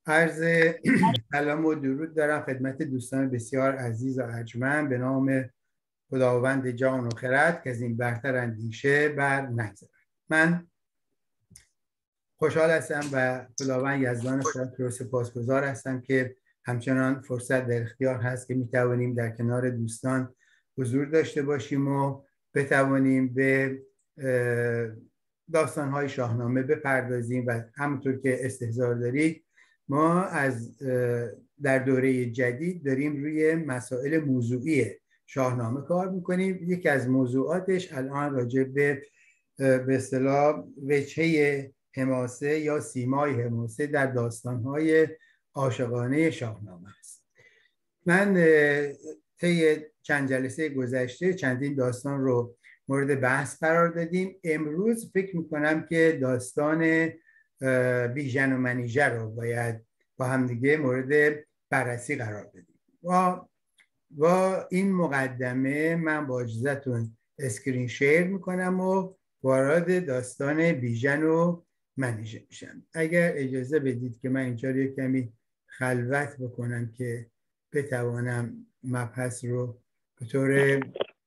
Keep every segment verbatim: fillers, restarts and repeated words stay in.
عرض سلام و درود دارم خدمت دوستان بسیار عزیز و ارجمند به نام خداوند جان و خرد که از این برتر اندیشه بر نگذرد. من خوشحال هستم و خداوند یزدان خدا رو سپاسگزار هستم که همچنان فرصت در اختیار هست که میتوانیم در کنار دوستان حضور داشته باشیم و بتوانیم به داستان‌های شاهنامه بپردازیم و همونطور که استحضار دارید ما از در دوره جدید داریم روی مسائل موضوعی شاهنامه کار میکنیم. یکی از موضوعاتش الان راجع به به اصطلاح وجهه حماسه یا سیمای حماسه در داستان‌های عاشقانه شاهنامه است. من طی چند جلسه گذشته چندین داستان رو مورد بحث قرار دادیم. امروز فکر میکنم که داستان بیژن و منیژه رو باید با هم دیگه مورد بررسی قرار بدیم. و با این مقدمه من با اجازهتون اسکرین شیر میکنم و وارد داستان بیژن و منیژه میشم. اگر اجازه بدید که من اینجا رو یک کمی خلوت بکنم که بتوانم مبحث رو به طور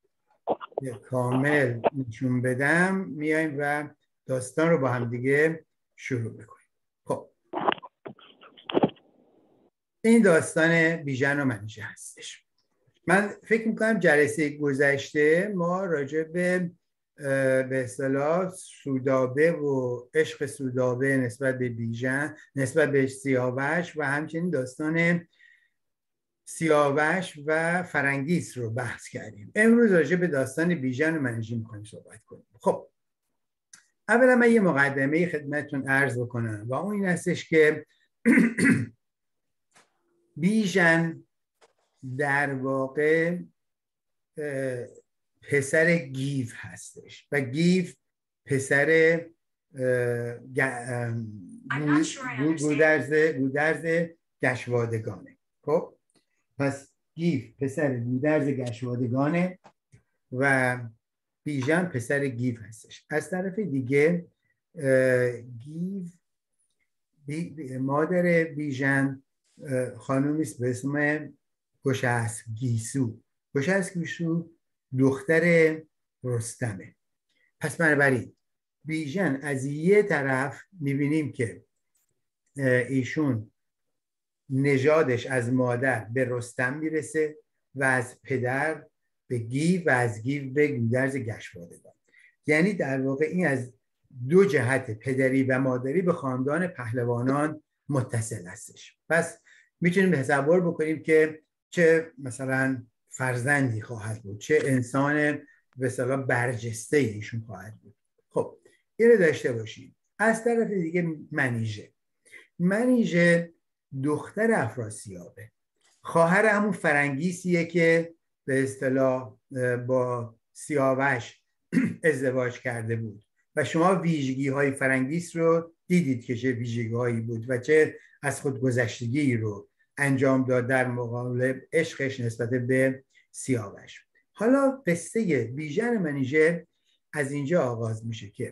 کامل نشون بدم، میایم و داستان رو با هم دیگه شروع بکنیم. خب این داستان بیژن و منیژه هستش. من فکر میکنم جلسه گذشته ما راجع به به اصطلاح سودابه و عشق سودابه نسبت به بیژن، نسبت به سیاوش و همچنین داستان سیاوش و فرنگیس رو بحث کردیم. امروز راجع به داستان بیژن و منیژه میخوایم صحبت کنیم. خب اولا من یه مقدمه خدمتتون عرض بکنم و اون این هستش که بیژن در واقع پسر گیو هستش و گیو پسر گودرز گودرز گشوادگانه. خب پس گیو پسر گودرز گشوادگانه و بیژن پسر گیو هستش. از طرف دیگه گیو بی مادر بیژن خانومی است به اسم گشسگیسو. گشسگیسو دختر رستمه. پس بنابراین بیژن از یه طرف میبینیم که ایشون نژادش از مادر به رستم میرسه و از پدر به گیو و از گیو به گودرز گشوادگان. یعنی در واقع این از دو جهت پدری و مادری به خاندان پهلوانان متصل هستش. پس میتونیم تصور بکنیم که چه مثلا فرزندی خواهد بود، چه انسان به اصطلاح برجسته ایشون خواهد بود. خب اینو داشته باشیم. از طرف دیگه منیژه منیژه دختر افراسیابه، خواهر همون فرنگیسیه که به اصطلاح با سیاوش ازدواج کرده بود و شما ویژگی های فرنگیس رو دیدید که چه ویژگی هایی بود و چه از خود گذشتگی رو انجام داد در مقابل عشقش نسبت به سیاوش. حالا قصه بیژن منیژه از اینجا آغاز میشه که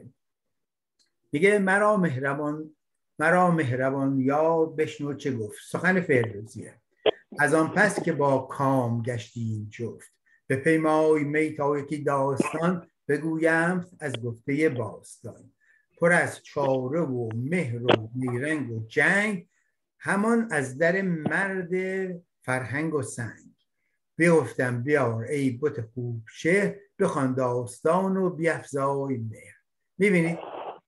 میگه مرا مهربان مرا مهربان یار بشنو چه گفت. سخن فردوسیه. از آن پس که با کام گشتیم جفت، به پیمای می تا یکی داستان بگویم از گفته باستان. پر از چاره و مهر و نیرنگ و جنگ، همان از در مرد فرهنگ و سنگ. بیفتم بیار ای بت خوب شه، بخوان داستان و بیفزای مهر. میبینید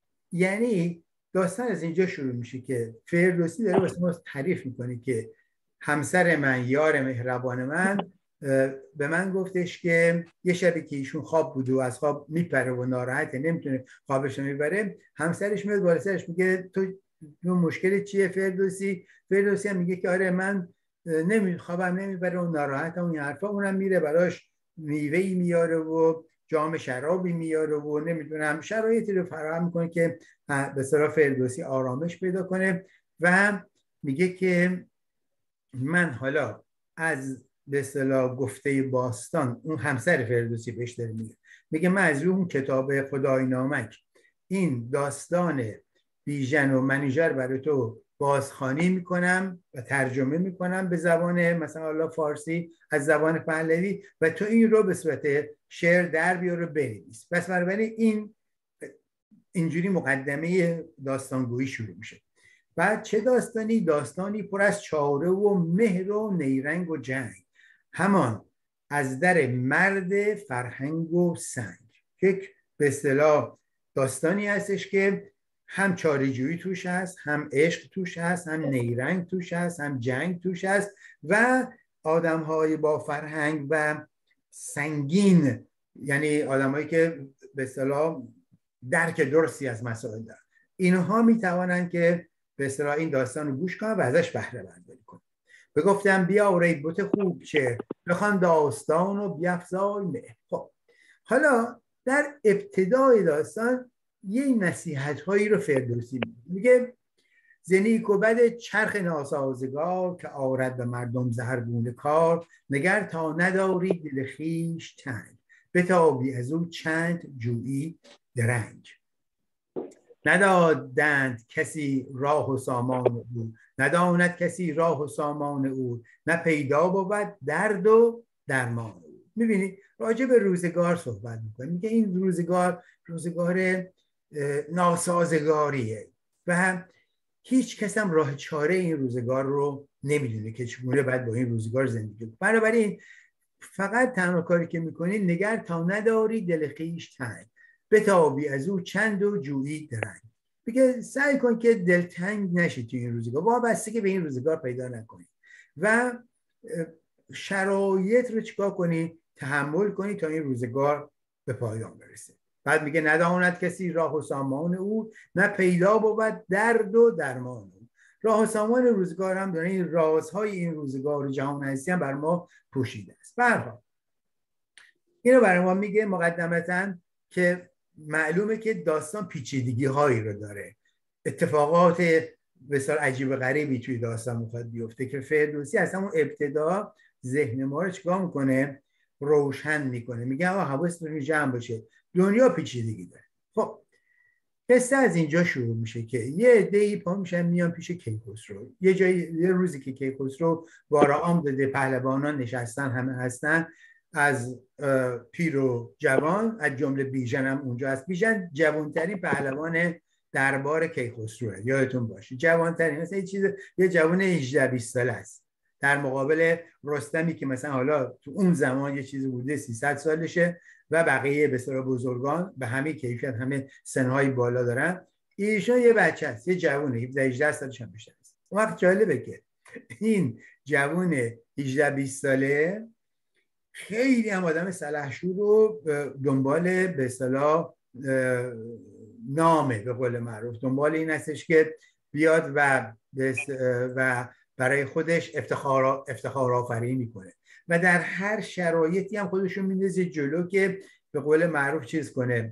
یعنی داستان از اینجا شروع میشه که فردوسی داره واسه ما تعریف میکنه که همسر من، یار مهربان من، به من گفتش که یه شبی که ایشون خواب بود و از خواب میپره و ناراحته، نمیتونه خوابش رو میبره، همسرش میاد بالا سرش میگه تو مشکل چیه فردوسی؟ فردوسی هم میگه که آره من نمی خوابم نمیبره و ناراحتم و این حرفا. اونم میره براش میوه‌ای میاره و جام شرابی میاره و نمیدونم شرایطی رو فراهم میکنه که به اصطلاح فردوسی آرامش پیدا کنه و میگه که من حالا از به اصطلاح گفته باستان، اون همسر فردوسی بهش داره میگه میگه من از اون کتاب خدای نامک این داستان بیژن و منیژه برای تو بازخوانی میکنم و ترجمه میکنم به زبان مثلا حالا فارسی از زبان پهلوی و تو این رو به صورت شعر در بیار و بنویس. پس بنابراین این اینجوری مقدمه داستانگویی شروع میشه. بعد چه داستانی؟ داستانی پر از چاره و مهر و نیرنگ و جنگ، همان از در مرد فرهنگ و سنگ. یک به اصطلاح داستانی هستش که هم چاره‌جویی توش هست، هم عشق توش هست، هم نیرنگ توش هست، هم جنگ توش هست و آدم‌های با فرهنگ و سنگین، یعنی آدم‌هایی که به اصطلاح درک درستی از مسائل دارن، اینها میتوانند که به اصطلاح این داستان رو گوش کنن و ازش بهره برداری کنن. بگفتم بیا ای بت خوب چه بخوان داستان و بیفزای مهر. خب حالا در ابتدای داستان یه نصیحت هایی رو فردوسی میگه: زنیک و بد چرخ ناسازگار که آورد به مردم زهرگونه کار، نگر تا نداری دل خویش تنگ بتابی از او چند جویی درنگ. ندادند کسی راه و سامان او، نداند کسی راه و سامان او، نه پیدا بود درد و درمان او. میبینی راجع به روزگار صحبت میکنه، میگه این روزگار روزگار ناسازگاریه و هم هیچ کس هم راه چاره این روزگار رو نمیدونه که چگونه باید با این روزگار زندگی کنه. بنابراین فقط تنها کاری که میکنی نگر تا نداری دل خویش تنگ بتابی از او چند و جویی درنگ. بگه سعی کن که دلتنگ نشی تو این روزگار، وابسته که به این روزگار پیدا نکنی و شرایط رو چیکار کنی؟ تحمل کنی تا این روزگار به پایان برسه. بعد میگه نداند کسی راه و سامان او، نه پیدا بود درد و درمان او. راه و سامان روزگار هم داره، این رازهای این روزگار و جهان هستی هم بر ما پوشیده است. برها اینو برای ما میگه مقدمتاً که معلومه که داستان پیچیدگی هایی رو داره، اتفاقات بسیار عجیب و غریبی توی داستان میخواد بیفته که فردوسی از همون ابتدا ذهن ما رو چیکار میکنه؟ روشن میکنه. میگه آقا حواستون جمع باشه، دنیا پیچیدگی داره. خب قصه از اینجا شروع میشه که یه عده‌ای پا میشن میان پیش کیخسرو. یه جایی یه روزی که کیخسرو بارعام داده، پهلوانان نشستن، همه هستن، از پیر و جوان، از جمله بیژن هم اونجا هست. بیژن جوانترین پهلوان دربار کیخسروه، یادتون باشه، جوانترین، مثلا یه چیز یه جوان هجده بیست ساله است در مقابل رستمی که مثلا حالا تو اون زمان یه چیزی بوده سیصد سالشه و بقیه به اصطلاح بزرگان به همه کیفیت، همه سنهای بالا دارن. ایشون یه بچه است، یه جوونه هجده سالش هم بیشتر است. اون وقت جالبه که این جوون هجده بیست ساله خیلی هم آدم سلحشور رو دنبال به اصطلاح نامه، به قول معروف دنبال این هستش که بیاد و و برای خودش افتخار افتخار آفرینی کنه و در هر شرایطی هم خودشون میندازه جلو که به قول معروف چیز کنه،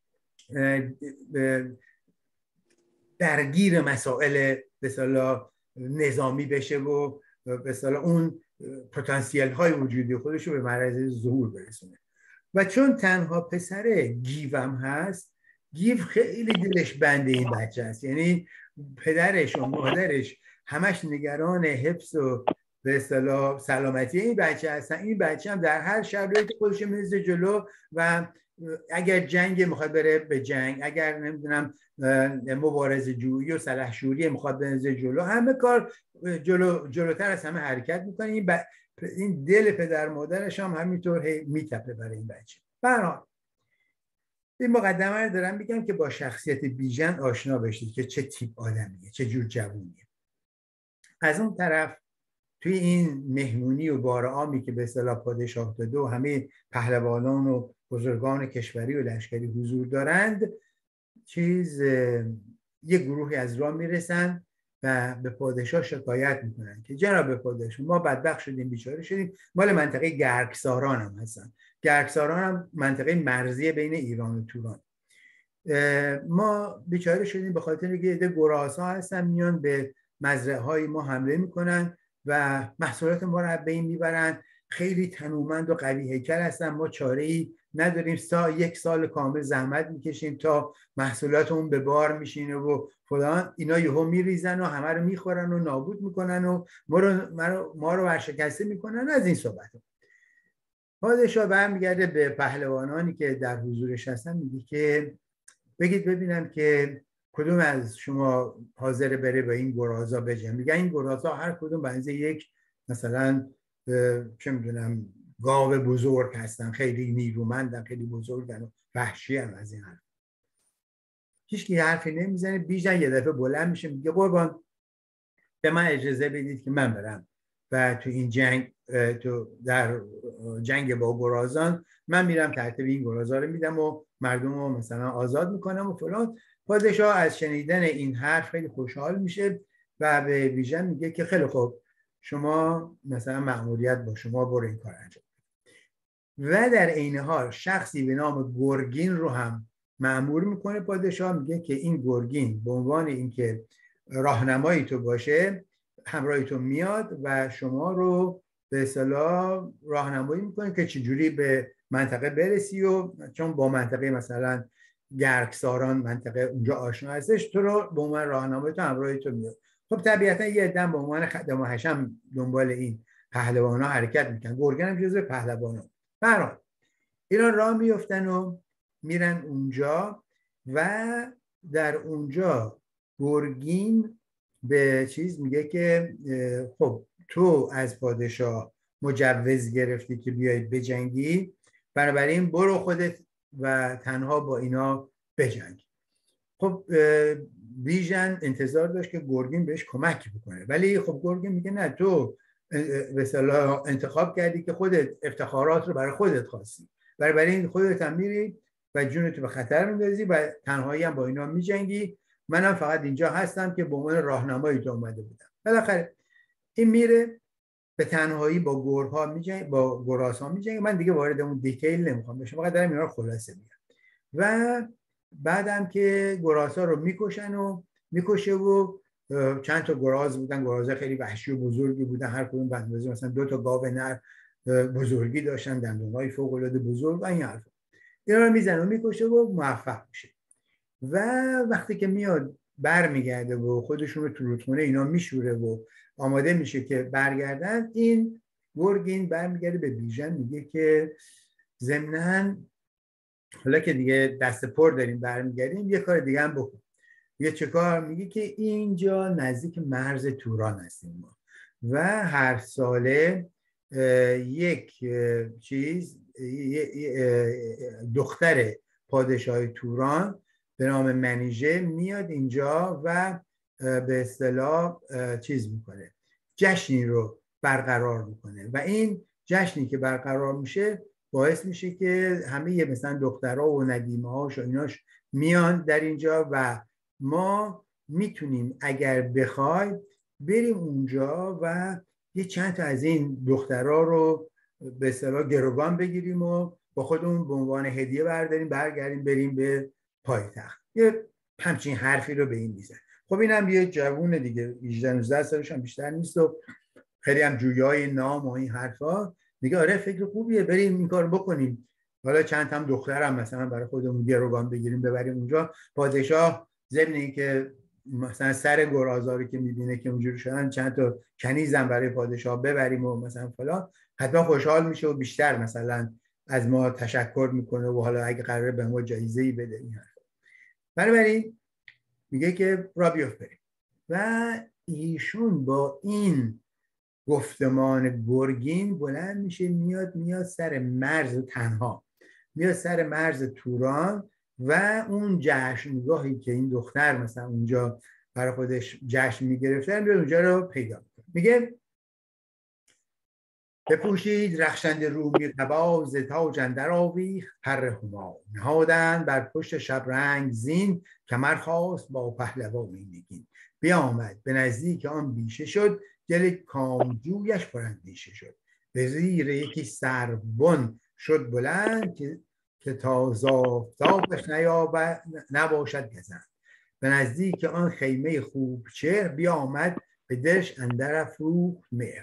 درگیر مسائل به اصطلاح نظامی بشه و به اصطلاح اون پتانسیل های وجودی خودش رو به معرض ظهور برسونه. و چون تنها پسر گیوم هست، گیو خیلی دلش بند این بچه است، یعنی پدرش و مادرش همش نگران حفظ و به اصطلاح سلامتی این بچه هستن. این بچه هم در هر شرایط خودش میذاره جلو و اگر جنگ میخواد بره به جنگ، اگر نمیدونم مبارزه جویی و سلحشوری میخواد بنزه جلو، همه کار جلو جلوتر از همه حرکت میکنه. این, ب... این دل پدر مادرش هم همینطور میتپه برای این بچه. برای این مقدمه رو دارم میگم که با شخصیت بیژن آشنا بشید که چه تیپ آدمیه، چه جور جوونیه. از اون طرف توی این مهمونی و بارعامی که به اصطلاح پادشاه داده و همه پهلوانان و بزرگان کشوری و لشکری حضور دارند، چیز یه گروهی از راه میرسن و به پادشاه شکایت میکنن که جناب پادشاه ما بدبخت شدیم، بیچاره شدیم، مال منطقه گرگساران هم هستن. گرگساران هم منطقه مرزی بین ایران و توران. ما بیچاره شدیم به خاطر اینکه عده گراسا هستن میان به مزرعه های ما حمله میکنن و محصولات ما رو از بین میبرن. خیلی تنومند و قوی هیکل هستن، ما چاره ای نداریم، سا یک سال کامل زحمت میکشیم تا محصولاتمون به بار میشینه و فلان، اینا یهو میریزن و همه رو میخورن و نابود میکنن و ما رو ما رو ورشکسته میکنن. از این صحبت پادشاه برمیگرده به پهلوانانی که در حضورش هستن، میگه که بگید ببینم که کدوم از شما حاضر بره با این گرازا بجنگه. میگن این گرازا هر کدوم بنزه یک مثلا چه میدونم گاو بزرگ هستن، خیلی نیرومندن، خیلی بزرگن و وحشی هم از این حرف. هیچ کی حرفی نمیزنه. بیژن یه دفعه بلند میشه میگه قربان به من اجازه بدید که من برم و تو این جنگ، تو در جنگ با گرازان من میرم ترتیب این گرازا رو میدم و مردم رو مثلا آزاد میکنم و فلان. پادشاه از شنیدن این حرف خیلی خوشحال میشه و به بیژن میگه که خیلی خوب، شما مثلا مأموریت با شما، برو این کار انجام. و در عین حال شخصی به نام گرگین رو هم مأمور میکنه پادشاه، میگه که این گرگین به عنوان اینکه راهنمایی تو باشه همراهی تو میاد و شما رو به اصطلاح راهنمایی میکنه که چجوری به منطقه برسی، و چون با منطقه مثلا گرگساران منطقه اونجا آشنا هستش، تو رو به عنوان راهنمایی تو همراهی تو میاد. خب طبیعتا یه عده به عنوان خدم و حشم دنبال این پهلوانا حرکت میکنن. گرگین هم جزو پهلوانا. برای اینا راه میفتن و میرن اونجا و در اونجا گرگین به چیز میگه که خب تو از پادشاه مجوز گرفتی که بیاید بجنگی، بنابراین برو خودت و تنها با اینا بجنگ. خب بیژن انتظار داشت که گرگین بهش کمک بکنه، ولی خب گرگین میگه نه، تو به اصطلاح انتخاب کردی که خودت افتخارات رو برای خودت خواستی، بنابراین خودت هم میری و جونتو به خطر میندازی و تنهایی هم با اینا میجنگی، منم فقط اینجا هستم که به عنوان راهنمایی تو اومده بودم. بالاخره این میره به تنهایی با گورها میجنگه، با گرازها میجنگه. من دیگه وارد اون دیتیل نمیخوام بشم، فقط دارم اینا رو خلاصه میگم. و بعدم که گرازها رو میکشن و میکشه و چند تا گراز بودن، گرازها خیلی وحشی و بزرگی بودن، هر کدوم به اندازه مثلا دو تا گاو نر بزرگی داشتن، دندونای فوق العاده بزرگ و این حرفا. اینا رو میزنه و میکشه و موفق میشه. و وقتی که میاد برمیگرده و خودشون رو تو رودخونه اینا میشوره و آماده میشه که برگردن، این گرگین برمیگرده به بیژن میگه که ضمناً حالا که دیگه دست پر داریم برمیگردیم یه کار دیگه هم بکن. یه چه کار؟ میگه که اینجا نزدیک مرز توران هستیم ما و هر ساله یک چیز دختر پادشاه توران به نام منیژه میاد اینجا و به اصطلاح چیز میکنه، جشنی رو برقرار میکنه و این جشنی که برقرار میشه باعث میشه که همه یه مثلا دخترها و ندیمه هاش و ایناش میان در اینجا و ما میتونیم اگر بخوای بریم اونجا و یه چند تا از این دخترها رو به اصطلاح گروگان بگیریم و با خودمون به عنوان هدیه برداریم، برگردیم بریم به پایتخت. یه همچین حرفی رو به این میزن. خب این هم یه جوون دیگه هجده نوزده سالش هم بیشتر نیست و خیلی هم جویای نام و این حرفا. میگه آره فکر خوبیه، بریم این کار بکنیم. حالا چند تا هم دخترم مثلا برای خودمون گروگان بگیریم ببریم اونجا. پادشاه ضمن اینکه مثلا سر گرازا رو که میبینه که اونجوری شدن چند تا کنیزم برای پادشاه ببریم و مثلا فلان، حتما خوشحال میشه و بیشتر مثلا از ما تشکر میکنه و حالا اگه قراره به ما جایزه‌ای بده این حرفا. بنابراین میگه که را بیفت بریم و ایشون با این گفتمان گرگین بلند میشه میاد میاد سر مرز تنها میاد سر مرز توران و اون جشنگاهی که این دختر مثلا اونجا برای خودش جشن میگرفته میاد اونجا رو پیدا میکنه. میگه بپوشید رخشنده رومی قبا ز تاج اندر آویخت پر هما، نهادند بر پشت شبرنگ زین کمر خواست با پهلوانی نگین. بیامد به نزدیک آن بیشه شد دل کامجویش پراندیشه شد. به زیر یکی سربن شد بلند که که تا زافتابش نباشد گزند. به نزدیک آن خیمه خوب چهر بیامد به دلش اندر افروخت مهر.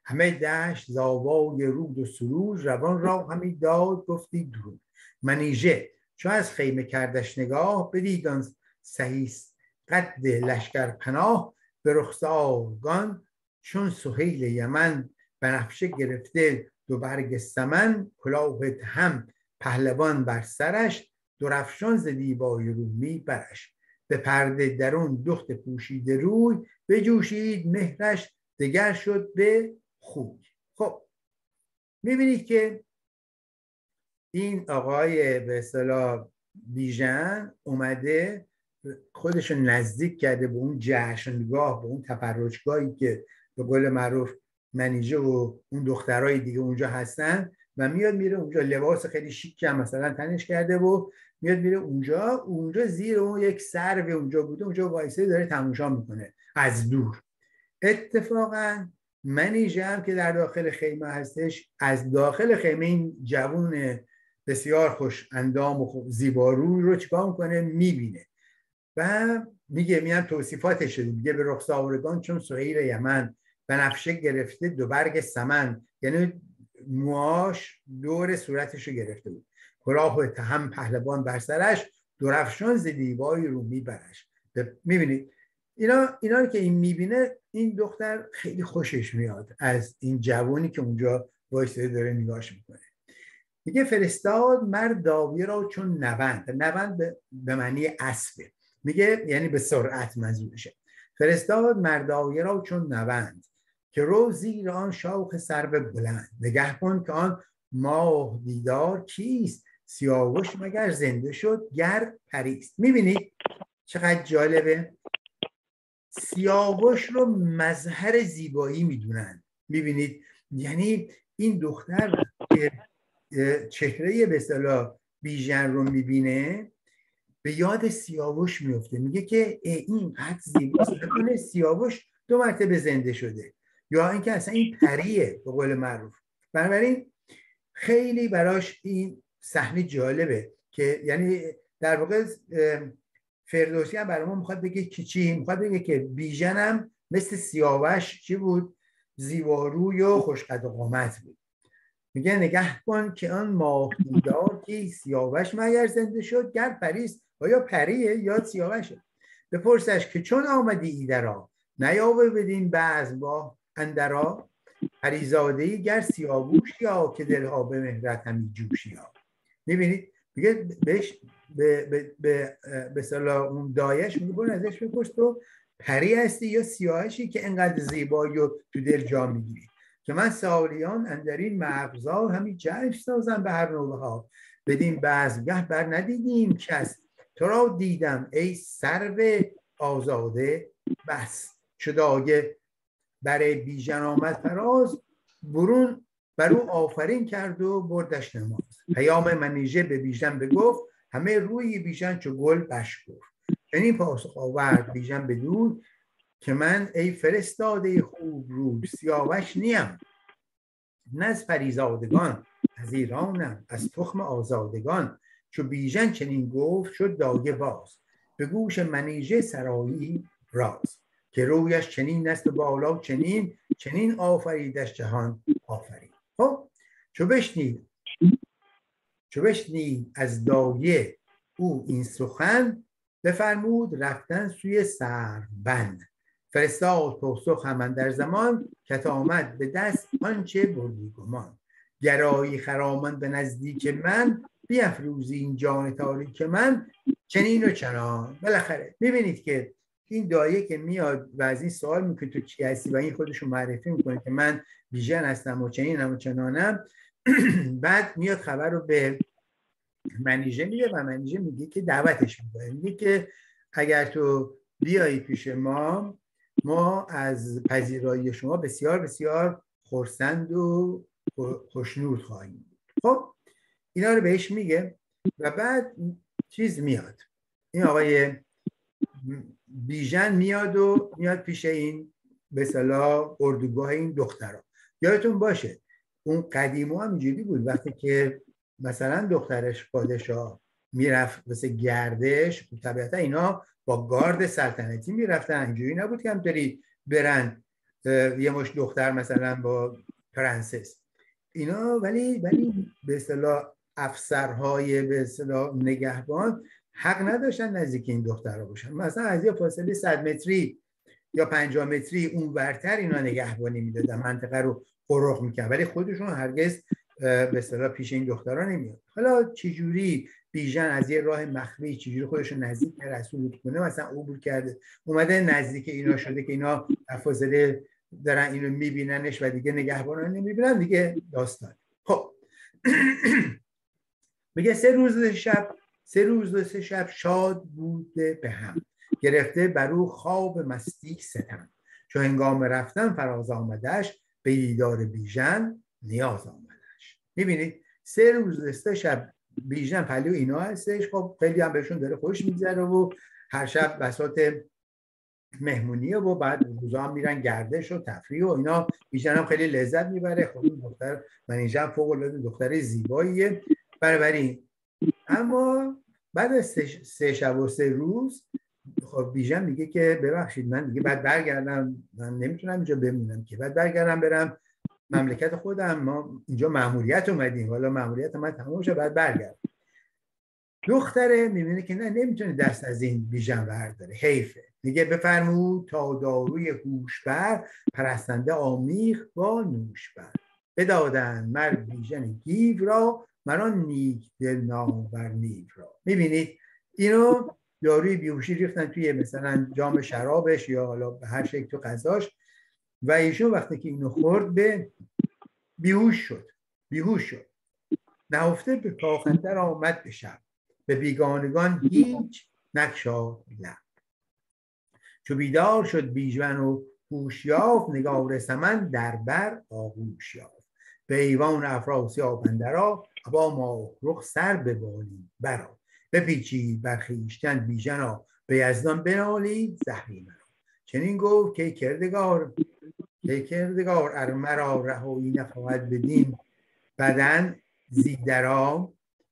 همه دشت زاوای رود و سروج، روان را همی داد گفتی درود. منیژه چون از خیمه کردش نگاه، بدید آن سهی قد لشکر پناه. به رخسارگان چون سهیل یمن، بنفشه گرفته دو برگ سمن. کلاه هم پهلوان بر سرش، درفشان ز دیبای رومی برش. به پرده درون دخت پوشیده روی، بجوشید مهرش دگر شد به خوی. خب میبینید که این آقای به اصطلاح بیژن اومده خودش رو نزدیک کرده به اون جشنگاه، به اون تفرجگاهی که به قول معروف منیژه و اون دخترای دیگه اونجا هستن و میاد میره اونجا، لباس خیلی شیک هم مثلا تنش کرده و میاد میره اونجا. اونجا زیر اون یک سرو اونجا بوده، اونجا وایسه داره تماشا میکنه از دور. اتفاقا منیژه هم که در داخل خیمه هستش، از داخل خیمه این جوون بسیار خوش اندام و زیباروی رو چیکار میکنه؟ میبینه و میگه، میان توصیفاتش شده، میگه به رخسارگان چون سهیل یمن، بنفشه گرفته دو برگ سمن، یعنی موهاش دور صورتش رو گرفته بود. کلاه هم پهلوان بر سرش، درفشان ز دیبای رومی برش. میبینید اینا اینا رو که این میبینه، این دختر خیلی خوشش میاد از این جوانی که اونجا وایساده داره نگاهش میکنه. میگه فرستاد مرد داویه را چون نوند. نوند به, به معنی اسبه، میگه یعنی به سرعت منظورشه. فرستاد مرد داویه را چون نوند، که رو زیر آن شاخ سرو بلند. نگه کن که آن ماه دیدار کیست، سیاوش مگر زنده شد گر پریست. میبینید چقدر جالبه؟ سیاوش رو مظهر زیبایی میدونن. میبینید یعنی این دختر که چهره به اصطلاح بیژن رو میبینه به یاد سیاوش میفته، میگه که این قد زیباست، نکنه سیاوش دو مرتبه زنده شده، یا اینکه اصلا این پریه به قول معروف. بنابراین خیلی براش این صحنه جالبه که یعنی در واقع فردوسی هم برای ما میخواد بگه که چی؟ میخواد بگه که بیژن هم مثل سیاوش چی بود؟ زیباروی و خوشقد و قامت بود. میگه نگه کن که آن ماه دیدار که سیاوش مگر زنده شد گر پریست. آیا پریه یا سیاوشه؟ بپرسش که چون آمدی ایدرا، نیاوه بدین بزمگاه اندرا. پریزادهی گر سیاووش یا، که دلها به مهرت همی جوشی ها. میبینید میگه بهش به به به به صلاح اون دایش میگه برو ازش بپرس تو پری هستی یا سیاوشی که انقدر زیبایی و تو دل جا میگیری، که من سالیان اندرین مغزار همی جشن سازم به هر نوبه ها. بدین بزمگه بر ندیدیم کس، تو را دیدم ای سرو آزاده بس. شد آگه برای بیژن آمد فراز، برون بر او آفرین کرد و بردش نماز. پیام منیژه به بیژن بگفت، همه روی بیژن چو گل بشکفت. چنین پاسخ آورد بیژن بدو، که من ای فرستاده خوب روی، سیاوش نیم نه از پریزادگان، از ایرانم از تخم آزادگان. چو بیژن چنین گفت شد دایه باز، به گوش منیژه سرایی راز. که رویش چنین است و بالا چنین، چنین آفریدش جهان آفرین. خب چو بشنید چو بشنید از دایه او این سخن، بفرمود رفتن سوی سروبند. فرستاد پاسخ همان در زمان، که آمد به دست آنچه بردی گمان. گرایی خرامان به نزدیک من، بیفروزی این جان تاریک من. چنین و چنان. بالاخره میبینید که این دایه که میاد و از این سوال میکنه تو کی هستی و این خودشو معرفی میکنه که من بیژن هستم و چنینم و چنانم. بعد میاد خبر رو به منیژه میده و منیژه میگه که دعوتش میکنه، میگه که اگر تو بیایی پیش ما، ما از پذیرایی شما بسیار بسیار خرسند و خوشنود خواهیم بود. خب اینا رو بهش میگه و بعد چیز میاد، این آقای بیژن میاد و میاد پیش این به اصطلاح اردوگاه این دخترها. یادتون باشه اون قدیما هم اینجوری بود، وقتی که مثلا دخترش پادشاه میرفت واسه گردش، طبیعتا اینا با گارد سلطنتی میرفتن، اینجوری نبود که همطوری برن یه مش دختر مثلا با پرنسس اینا، ولی ولی به اصطلاح افسرهای به اصطلاح نگهبان حق نداشتن نزدیک این دخترها باشن. مثلا از یه فاصله صد متری یا پنجاه متری اون ورتر اینا نگهبانی میدادن، منطقه رو قرق میکرد، ولی خودشون هرگز به اصطلاح پیش این دخترها نمیاد. حالا چجوری بیژن از یه راه مخفی چجوری خودش رو نزدیک رسول کنه مثلا عبور کرده اومده نزدیک اینا شده که اینا فاصله دارن اینو میبیننش و دیگه نگهبانان نمیبینن دیگه داستان. خب میگه سه روز شب سه روز سه شب شاد بوده به هم، گرفته بر او خواب مستی ستم. چو هنگام رفتن فراز آمدش، به دیدار بیژن نیاز آمدش. میبینید سه روز سه شب بیژن پلو اینا هستش. خب خیلی هم بهشون داره خوش میگذره و هر شب بساط مهمونیه و بعد روزا هم میرن گردش و تفریح و اینا. بیژن هم خیلی لذت میبره. خب این دختر منیژه فوق العاده دختر زیباییه. بنابراین اما بعد از سه, سه شب و سه روز خب بیژن میگه که ببخشید من دیگه بعد برگردم، من نمیتونم اینجا بمونم که، بعد برگردم برم مملکت خودم، ما اینجا مأموریت اومدیم، حالا مأموریت من تموم شه بعد برگردم. دختره میبینه که نه نمیتونه دست از این بیژن برداره، حیفه. میگه بفرمود تا داروی هوش بر، پرستنده آمیخ با نوش بر. بدادن مرد بیژن گیو را، مرا نیک دل نامور نیو را. میبینید اینو داروی بیهوشی ریختن توی مثلا جام شرابش یا حالا به هر شکل تو غذاش و ایشون وقتی که اینو خورد به بیهوش شد بیهوش شد نهفته به کاخندر آمد به شب، به بیگانگان هیچ نگشاد لب. چو بیدار شد بیژن و هوش یافت، نگار سمن در بر آغوش یافت. به ایوان افراسیاب اندرآ، ابا ماه رخ سر به بالی برآ. بپیچید بر خویشتن بیژنا، به یزدان بنالید زهری مرا. چنین گفت که کردگار که کردگار ار مرا رهایی نخواهد بدین بدن زیدرا.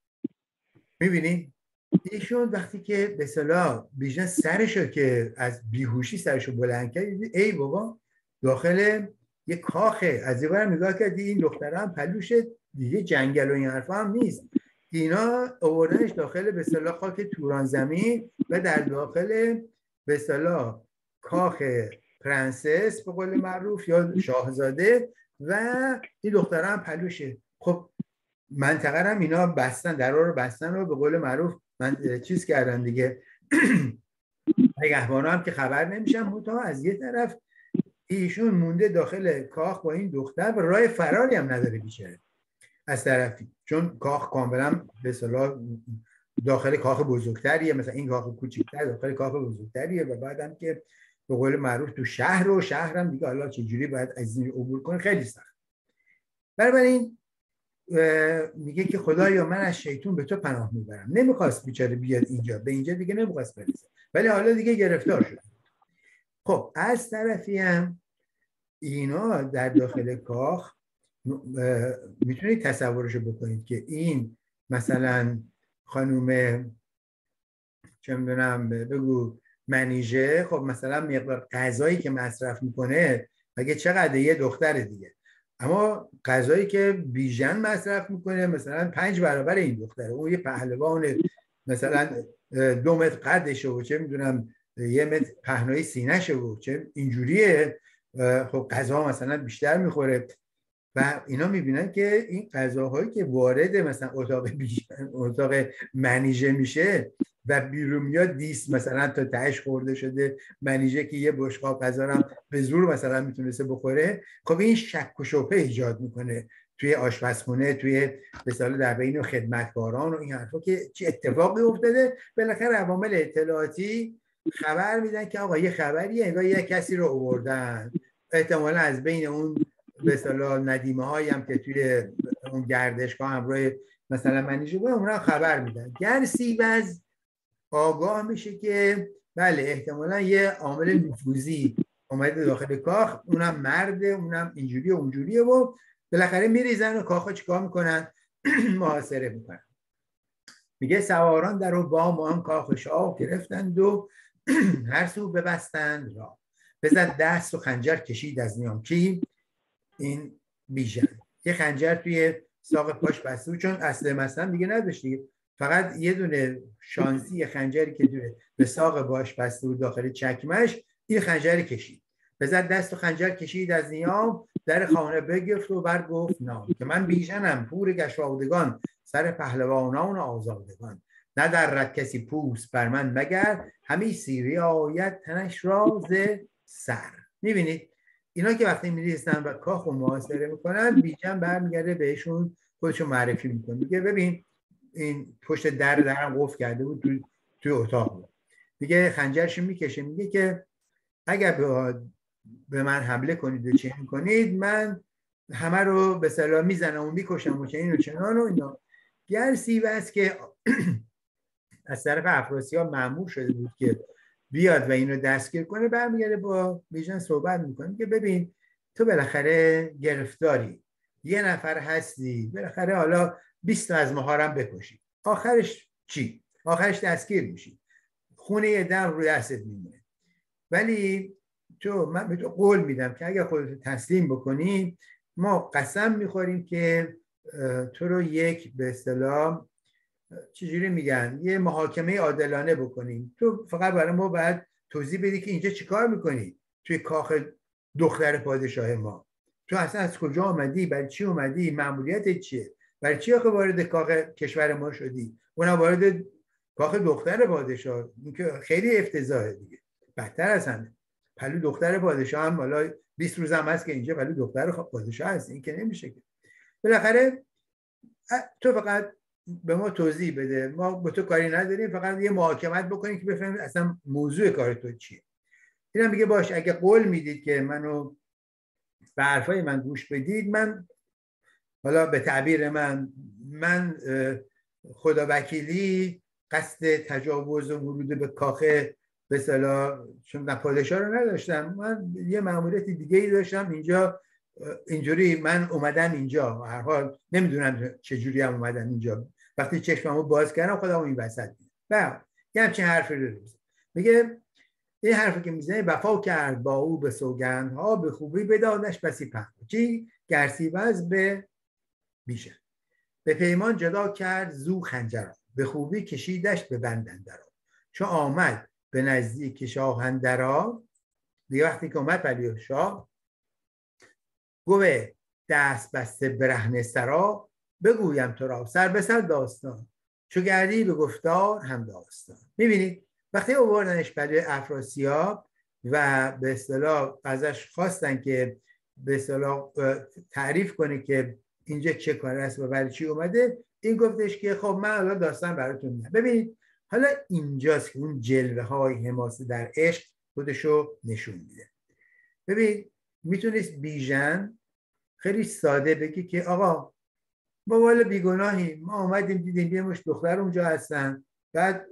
میبینید ایشون وقتی که به اصطلاح بیژن سرشو که از بیهوشی سرشو بلند کرد، ای بابا داخل یه کاخه. از این برم نگاه کردی این دختره هم پلوشه دیگه، جنگل و این حرفا هم نیست. اینا آوردنش داخل به اصطلاح خاک توران زمین و در داخل به اصطلاح کاخ پرنسس به قول معروف یا شاهزاده و این دختره هم پلوشه. خب منطقه هم اینا بستن، درها رو بستن و به قول معروف من چیز کردن دیگه. نگهبانا هم که خبر نمیشن. منتها از یه طرف ایشون مونده داخل کاخ با این دختر و راه فراری هم نداره بیچاره از طرفی، چون کاخ کاملا به اصطلاح داخل کاخ بزرگتریه، مثلا این کاخ کوچیک‌تر داخل کاخ بزرگتریه و بعدم که به قول معروف تو شهر و شهرم دیگه حالا چجوری باید از این عبور کنه خیلی سخت. بنابراین میگه که خدایا من از شیطون به تو پناه میبرم. نمیخواست بیچاره بیاد اینجا، به اینجا دیگه نمیخواست برسه، ولی حالا دیگه گرفتار شد. خب از طرفی هم اینا در داخل کاخ میتونید تصورشو بکنید که این مثلا خانوم چه میدونم بگو منیژه، خب مثلا مقدار غذایی که مصرف میکنه مگه چقدر یه دختر دیگه، اما غذایی که بیژن مصرف میکنه مثلا پنج برابر این دختره. اون یه پهلوان مثلا دو متر قدشه و چه میدونم یه متر پهنای سینه‌شه و چه اینجوریه، خب غذا مثلا بیشتر میخوره و اینا میبینن که این غذاهایی که وارد مثلا اتاق بیژن اتاق منیژه میشه و بیرون میاد دیس مثلا تا تهش خورده شده، منیژه که یه بشقاب غذا رو به زور مثلا میتونسته بخوره. خب این شک و شبهه ایجاد میکنه توی آشپزخونه، توی مثلا در بین خدمتکاران و این حرفا که چه اتفاقی افتاده. بالاخره عوامل اطلاعاتی خبر میدن که آقا یه خبریه، انگار یه کسی رو آوردن، احتمالاً از بین اون به اصطلاح ندیمه هایی هم که توی اون گردشگاه همراه مثلا منیژه بود اونها خبر میدن. گر سیوز آگاه میشه که بله احتمالاً یه عامل نفوذی اومده داخل کاخ، اونم مرده، اونم اینجوری و اونجوریه و بالاخره میریزن و کاخو چیکار میکنن؟ محاصره میکنن. میگه سواران در و بام آن کاخ شاه گرفتند و هر سو ببستند را، بزد دست و خنجر کشید از نیام. کی؟ این بیژن. یه خنجر توی ساق پاش بسته بود، چون اصل مثلا دیگه نداشت دیگه، فقط یه دونه شانسی یه خنجری که توی به ساق باش بسته بود داخل چکمش، این خنجر کشید. بزد دست و خنجر کشید از نیام، در خانه بگرفت و بر گفت نام که من بیژنم پور گشادگان، سر پهلوانان آزادگان. ندرد کسی پوست بر من مگر، همی سیری آید تنش را ز سر. میبینید اینا که وقتی میریستن و کاخ و محاصره میکنن، بیژن برمیگرده بهشون خودشون معرفی میکنه، میگه ببین این پشت در درم قفل کرده بود توی توی اتاق بود. میگه خنجرشو میکشه، میگه که اگر به به من حمله کنید و چنین کنید، من همه رو به اصطلاح میزنم و میکشم و چنین و چنان و اینا. گر سیوس که از طرف افراسیاب مأمور شده بود که بیاد و اینو دستگیر کنه، برمیگرده با بیژن صحبت میکنه که ببین تو بالاخره گرفتاری، یه نفر هستی، بالاخره حالا بیست تا از ماهارم بکشی، آخرش چی؟ آخرش دستگیر میشی، خونه یه دم روی دستت میمونه. ولی تو من به تو قول میدم که اگر خودت تسلیم بکنی، ما قسم میخوریم که تو رو یک به اصطلاح چجوری میگن یه محاکمه عادلانه بکنیم. تو فقط برای ما باید توضیح بدی که اینجا چیکار میکنی توی کاخ دختر پادشاه ما، تو اصلا از کجا آمدی، برای چی اومدی، مأموریتت چیه، برای چی آخه وارد کاخ کشور ما شدی، اونم وارد کاخ دختر پادشاه. این که خیلی افتضاحه دیگه، بدتر از همه. پلو دختر پادشاه هم حالا بیست روز هم هست که اینجا پلو دختر پادشاه هست، این که نمیشه که. بالاخره تو فقط به ما توضیح بده، ما با تو کاری نداریم، فقط یه محاکمت بکنیم که بفهمیم اصلا موضوع کار تو چیه. اینم میگه باش، اگه قول میدید که منو به حرفای من گوش بدید، من حالا به تعبیر من من خدا وکیلی قصد تجاوز و ورود به کاخ به اصطلاح چون پادشاه رو نداشتم، من یه مأموریت دیگه ای داشتم اینجا، اینجوری من اومدم اینجا، هر حال نمیدونم چجوری هم اومدم اینجا، وقتی چشممو باز کردم خودم این وسط دیدم. بعد یه همچین حرفی رو میزنه، میگه این حرفی که میزنه وفا کرد با او به سوگندها، به خوبی بدادش بسی پهن. چی؟ گرسیوز به بیژن به پیمان جدا کرد زو خنجرا، به خوبی کشیدش به بند اندرا. چو آمد به نزدیک شاه اندرا، دیگه وقتی که اومد پهلوی شاه، گوه دست بسته برهنه سرا، بگویم تو را سر به سر داستان، چو گردی به گفتار هم داستان. میبینید وقتی آوردنش پهلوی افراسیاب و به اصطلاح ازش خواستن که به اصطلاح تعریف کنه که اینجا چه کار است و برای چی اومده، این گفتش که خب من الان داستان براتون میگم. ببینید حالا اینجاست که اون جلوه های حماسه در عشق خودشو نشون میده. ببین میتونست بیژن خیلی ساده بگی که آقا ما والا بیگناهیم، ما اومدیم دیدیم یه مش دختر اونجا هستن، بعد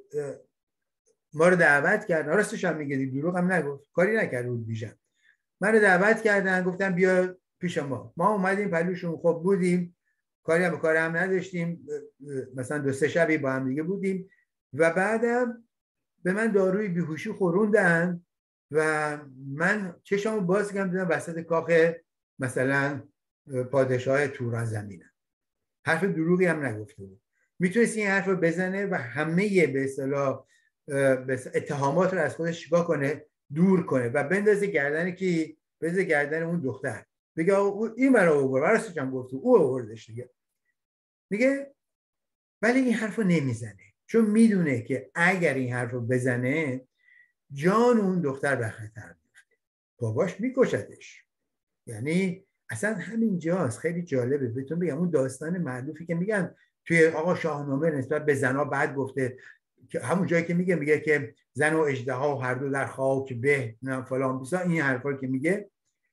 ما رو دعوت کردن، راستش هم میگه، دروغ هم نگفت، کاری نکرده بود بیژن، من رو دعوت کردن گفتن بیا پیش ما، ما اومدیم پلوشون، خب بودیم، کاری هم به کار هم نداشتیم، مثلا دو سه شبی با هم دیگه بودیم و بعدم به من داروی بیهوشی خوروندن و من چشمو باز کردم دیدم وسط کاخ مثلا پادشاه توران زمینم. حرف دروغی هم نگفته بود. میتونست این حرف رو بزنه و همه به اصطلاح اتهامات رو از خودش چیکار کنه، دور کنه و بندازه گردن کی، بندازه گردن اون دختر، بگه این منو آورد، راستش هم گفت او آوردش دیگه. میگه ولی این حرف رو نمیزنه، چون میدونه که اگر این حرف رو بزنه جان اون دختر به خطر میفته، باباش میکشدش. یعنی اصلا همین جاست خیلی جالبه بهتون بگم، اون داستان معروفی که میگن توی آقا شاهنامه نسبت به زنا بعد گفته، که همون جایی که میگه میگه که زن و اژدها هر دو در خاک به نه فلان بیسا، این حرفا که میگه،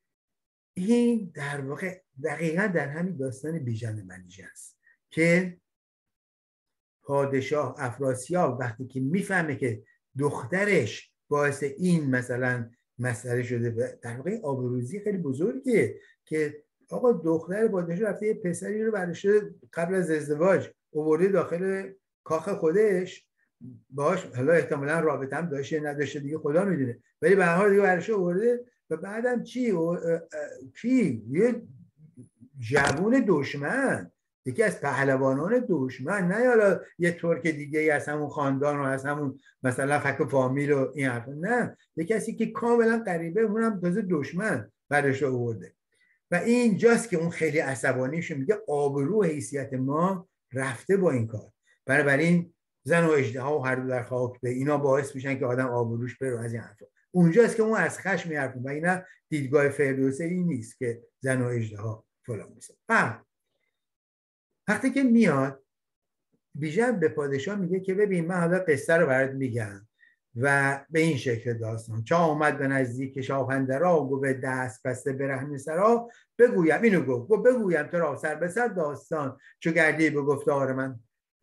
این در واقع دقیقا در همین داستان بیژن منیژه است که پادشاه افراسیاب وقتی که میفهمه که دخترش باعث این مثلا مسئله شده، در واقع آبروریزی خیلی بزرگیه که آقا دختر پادشاه رفته یه پسری رو برشه قبل از ازدواج آورده داخل کاخ خودش، باش حالا احتمالاً رابطه هم داشته نداشته دیگه خدا میدونه، ولی به هر حال دیگه برش آورده و بعدم چی کی یه جوون دشمن، یکی از پهلوانان دشمن، نه حالا یه ترک دیگه ای از همون خاندان و از همون مثلا فک فامیل و این حرفا، نه یه کسی که کاملا غریبه، اونم تازه دشمن برش آورده. و این جاست که اون خیلی عصبانی شد، میگه آبرو و حیثیت ما رفته با این کار. بنابراین زن و اژدها و هر دو در خاک به اینا باعث میشن که آدم آبروش بره از این حرفا. اونجاست که اون از خشم میحرفه و اینا دیدگاه فردوسی این نیست که زن و اژدها فلان میشه. وقتی که میاد بیژن به پادشاه میگه که ببین من حالا قصه رو برات میگم و به این شکل داستان: چا آمد به نزدیک شاه اندرا، گو به دست بسته برهنه سرا، بگویم اینو گفت، گو بگویم تو را سر به سر داستان، چو گردی به گفتار من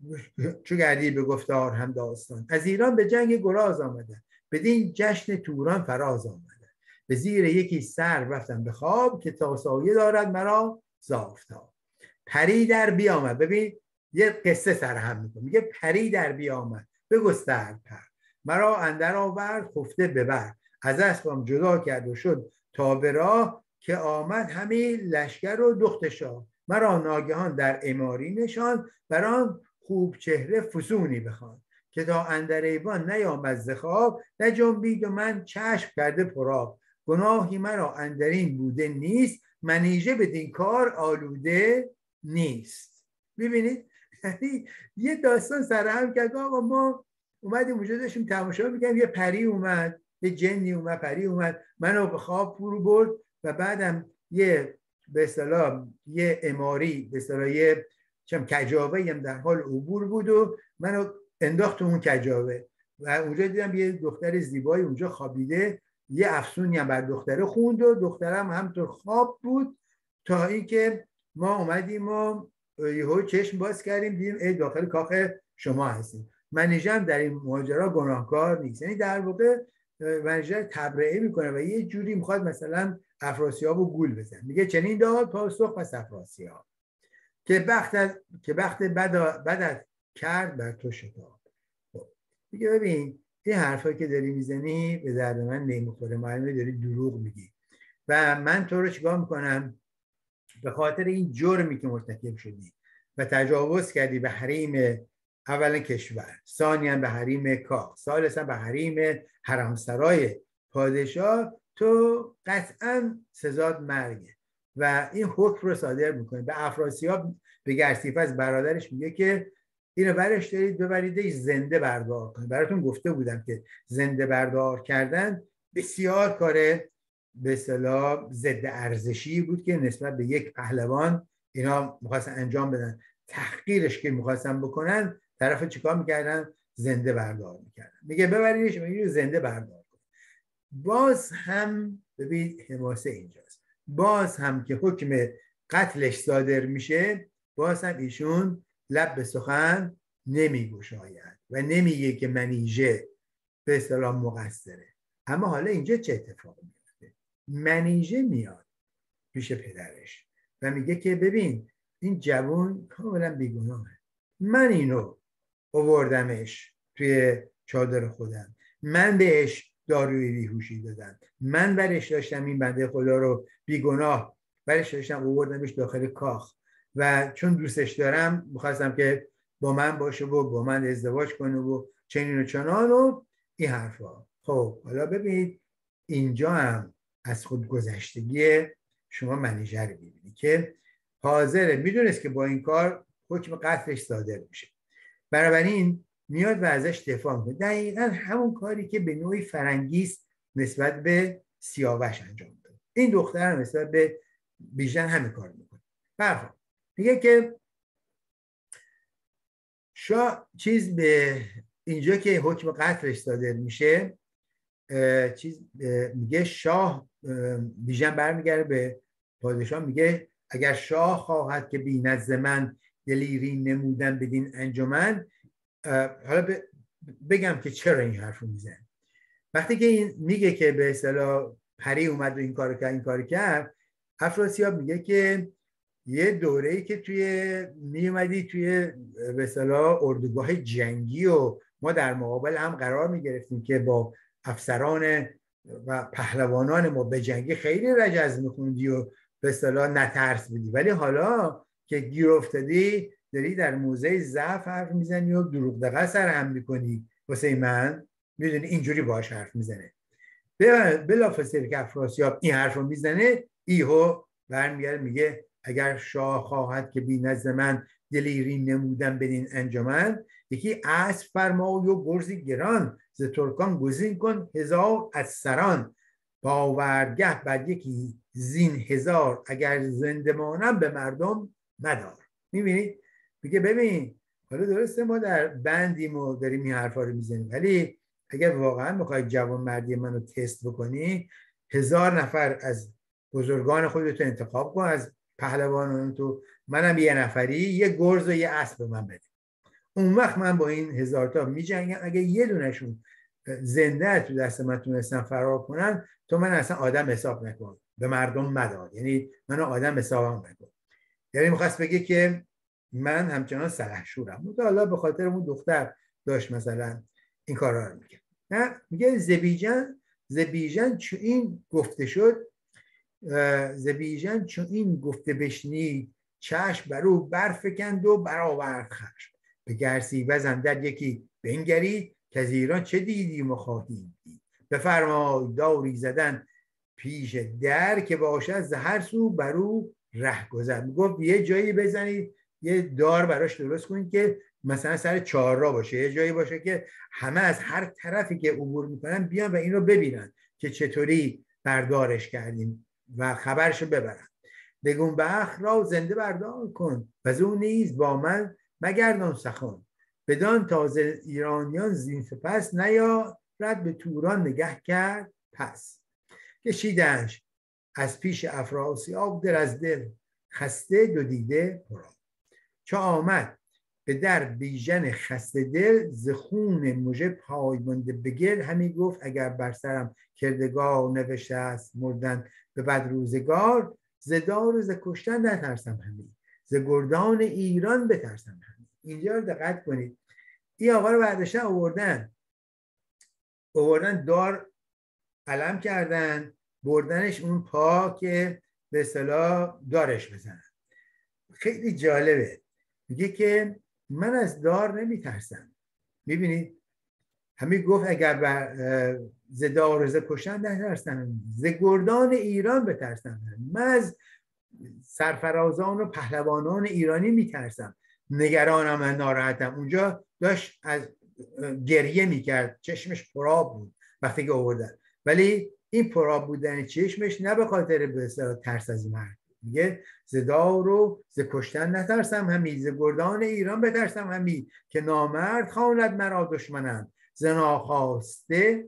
چو گردی به گفتار هم داستان. از ایران به جنگ گراز آمدن، بدین جشن توران فراز آمدن، به زیر یکی سر رفتم به خواب، که تا سایه دارد مرا ز آفتاب. پری در بیامد، ببین یه قصه سرهم میکنه، میگه پری در بیامد بگسترد پر، مرا اندر آورد خفته ببر، از اسبم جدا کرد و شد تا به راه، که آمد همی لشکر و دخت شاه، مرا ناگهان در عماری نشان، بران خوب چهره فسونی بخوان، که تا اندر ایوان نیامد ز خواب، نجنبید و من چشم کرده پرآب، گناهی مرا اندرین بوده نیست، منیژه بدین کار آلوده نیست. ببینید یعنی یه داستان سرهم کرد. آقا ما اومدیم اونجا داشتیم تماشا می‌کردیم، یه پری اومد، یه جنی اومد، پری اومد منو به خواب فرو برد و بعدم یه به اصطلاح یه عماری به اصطلاح یه چم کجاوه‌ای هم در حال عبور بود و منو انداخت اون کجاوه و اونجا دیدم یه دختر زیبایی اونجا خوابیده، یه افسونی هم بر دختره خوند و دخترم همطور خواب بود، تا اینکه ما اومدیم و یهو چشم باز کردیم دیدیم ای داخل کاخ شما هستیم. منیژه در این ماجرا گناهکار نیست، یعنی در واقع منیژه تبرئه میکنه و یه جوری میخواد مثلا افراسیاب رو گول بزن. میگه چنین داد پاسخ پس افراسیاب، که بخت که بخت بد بدت کرد بر تو شتاب. میگه ببین این حرفایی که داری میزنی به درد من نمیخوره، معلومه داری دروغ میگی و من تو رو چیکار میکنم؟ به خاطر این جرمی که مرتکب شدی و تجاوز کردی به حریم اولا کشور، ثانیاً به حریم کاخ، ثالثاً به حریم حرمسرای پادشاه، تو قطعاً سزاد مرگه و این حکم رو صادر میکنه. به افراسیاب به گرسیفز برادرش میگه که اینو برش دارید ببریدش زنده بردار کنید. براتون گفته بودم که زنده بردار کردن بسیار کاره به اصطلاح ضد ارزشی بود که نسبت به یک پهلوان اینا میخواستن انجام بدن. تحقیرش که میخواستن بکنن، طرف چیکار میکردن؟ زنده بردار میکردن. میگه ببریدش میگه زنده بردار کن. باز هم ببین حماسه اینجاست، باز هم که حکم قتلش صادر میشه، باز هم ایشون لب به سخن نمیگشاید و نمیگه که منیژه به اصطلاح مقصره. اما حالا اینجا چه اتفاقی میفته؟ منیژه میاد پیش پدرش و میگه که ببین این جوان کاملا بیگناهه، من اینو آوردمش توی چادر خودم، من بهش داروی بیهوشی دادم، من برش داشتم این بنده خدا رو بیگناه برش داشتم آوردمش داخل کاخ و چون دوستش دارم میخواستم که با من باشه و با من ازدواج کنه و چنین و چنان و این حرفا. خب حالا ببینید اینجا هم از خود گذشتگی شما منیژه رو ببینید که حاضره، میدونست که با این کار حکم قتلش صادر میشه، بنابراین میاد و ازش دفاع میکنه. دقیقا همون کاری که به نوعی فرنگیست نسبت به سیاوش انجام داد، این دختر نسبت به بیژن همین کار میکنه. برخواه میگه که شاه چیز به اینجا که حکم قتلش صادر میشه، چیز میگه شاه بیژن برمیگرده به پادشاه میگه اگر شاه خواهد که بیند ز من دلیری نمودن بدین انجمن. حالا بگم که چرا این حرف رو میزن. وقتی که این میگه که به اصطلاح پری اومد و این کار کرد این کار کرد، افراسیاب میگه که یه دوره‌ای که توی میومدی توی به اصطلاح اردوگاه جنگی و ما در مقابل هم قرار می گرفتیم که با افسران و پهلوانان ما به جنگی خیلی رجز میخوندی و به اصطلاح نترس بودی، ولی حالا که گیر افتادی داری در موزه ضعف حرف میزنی و دروغ دقیقه سر هم میکنی. واسه من میدونی اینجوری باش حرف میزنه. بلافاصله که افراسیاب این حرف رو میزنه، ایهو برمیگرده میگه اگر شاه خواهد که بی نزد من دلیری نمودن بدین انجمن، یکی اسب فرما و گرزی گران، ز ترکان گزین کن هزار از سران، باورگه بر یکی زین هزار، اگر زنده مانم به مردم مدار. میبینید میگه ببین حالا درسته ما در بندیم و داریم این حرفا رو میزنیم، ولی اگر واقعا میخوای جوان مردی منو تست بکنی، هزار نفر از بزرگان خودتو انتخاب کن، از پهلوانان تو، منم یه نفری، یه گرز و یه اسب به من بده. اون وقت من با این هزار تا میجنگم. اگه یه دونشون زنده تو دست من تونستن فرار کنن، تو من اصلا آدم حساب نکن، به مردم مدار، یعنی منو آدم حساب نکن. یعنی میخواست بگه که من همچنان سلحشورم. حالا به خاطر اون دختر داشت مثلا این کارا رو میگه. نه میگه زبیجن زبیجن چون این گفته شد، زبیجن چون این گفته بشنید، چشم بر او برفکند و برآورد خشم، به گرسیوز اندر یکی بنگرید، که از ایران چه دیدیم و خواهیم دید، بفرمای داری زدن پیش در، که باشد ز هر سو بر او ره گذر. گفت یه جایی بزنید، یه دار براش درست کنید که مثلا سر چهار راه باشه، یه جایی باشه که همه از هر طرفی که عبور میکنن بیان و این رو ببینن که چطوری بردارش کردیم و خبرشو ببرن. بگون بخ را زنده بردار کن، و از اون نیز با من مگردان سخن، بدان تازه ایرانیان زین سپس، نیا رد به توران نگه کرد پس. کشیدنش از پیش افراسیاب دل از دل، خسته دو دیده پرآب. چو آمد به در بیژن خسته دل، ز خون مژه پای مانده به گل، همی گفت اگر بر سرم کردگار نوشته است مردن به بد روزگار، ز دار و ز کشتن نترسم همی، ز گردان ایران بترسم همی. اینجا رو دقت کنید، این آقا رو برداشتن آوردن آوردن دار علم کردن، بردنش اون پا که به اصطلاح دارش بزنن. خیلی جالبه، میگه که من از دار نمیترسم. میبینید همین گفت اگر بر ز دار و ز کشتن نترسم، ز گردان ایران بترسم. من از سرفرازان و پهلوانان ایرانی میترسم، نگرانم و ناراحتم. اونجا داشت از گریه میکرد، چشمش پرآب بود وقتی که آوردن، ولی این پرآب بودن چشمش نه به خاطر به اصطلاح ترس از مرگ. میگه ز دار و ز کشتن نترسم همی، ز گردان ایران بترسم همی، که نامرد خواند مرا دشمنم، ز ناخواسته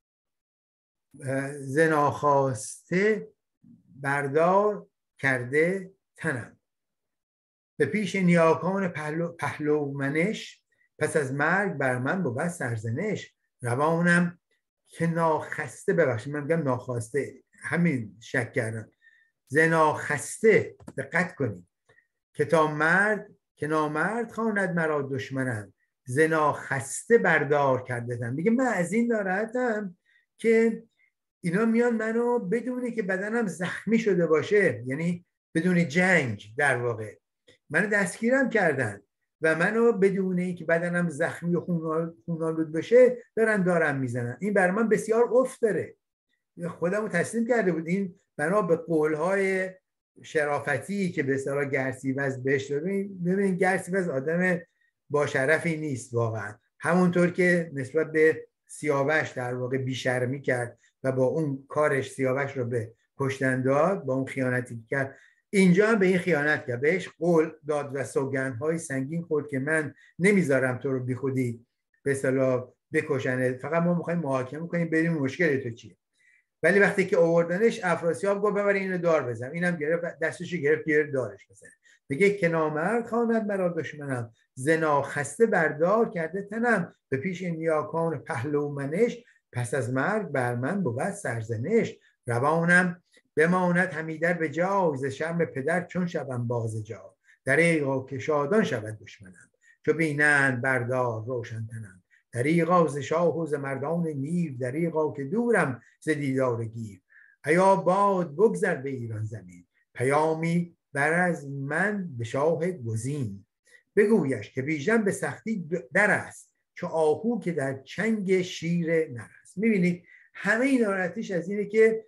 ز ناخواسته بردار کرده تنم، به پیش نیاکان پهلو پهلومنش، پس از مرگ بر من بود سرزنش، روانم که ناخسته، ببخشید من میگم ناخواسته، همین شک کردم، ز ناخسته، دقت کنید، که تا مرد که نامرد خواند مرا دشمنم، ز ناخسته بردار کردتم. میگه من از این ناراحتم که اینا میان منو بدونی که بدنم زخمی شده باشه، یعنی بدون جنگ در واقع منو دستگیرم کردن و منو بدون اینکه بدنم زخمی و خونالود بشه دارن دارم میزنن. این بر من بسیار افت داره، خودمو تسلیم کرده بود. این بنا به قولهای شرافتی که به اصطلاح گرسیوز بهش داد. ببین گرسیوز آدم با شرفی نیست واقعا، همونطور که نسبت به سیاوش در واقع بیشرمی کرد و با اون کارش سیاوش رو به کشتن داد، با اون خیانتی که کرد، اینجا هم به این خیانت کرد، بهش قول داد و سوگندهای سنگین خورد که من نمیذارم تو رو بی خودی به اصطلاح بکشنه، فقط ما میخوایم محاکمه کنیم ببینیم مشکل تو چیه. ولی وقتی که آوردنش افراسیاب گفت ببر اینو دار بزن، اینم گرفت دستشو گرفت گرفت دارش بزن. میگه که نامرد خواند مرا دشمنم، ز ناخسته بردار کرده تنم، به پیش نیاکان پهلومنش، پس از مرگ بر من بود سرزنش، روانم بماند همیدر به جای، ز شرم پدر چون شوم باز جا، دریغا که شادان شود دشمنم، چو بینند بردار روشن تنم، دریغا ز شاه و ز مردان نیو، دریغا که دورم ز دیدار گیو. ایا باد بگذر به ایران زمین، پیامی بر از من به شاه گزین. بگویش که بیژن به سختی در است، چو آهو که در چنگ شیر نر است. میبینید همه این ناراحتیش از اینه که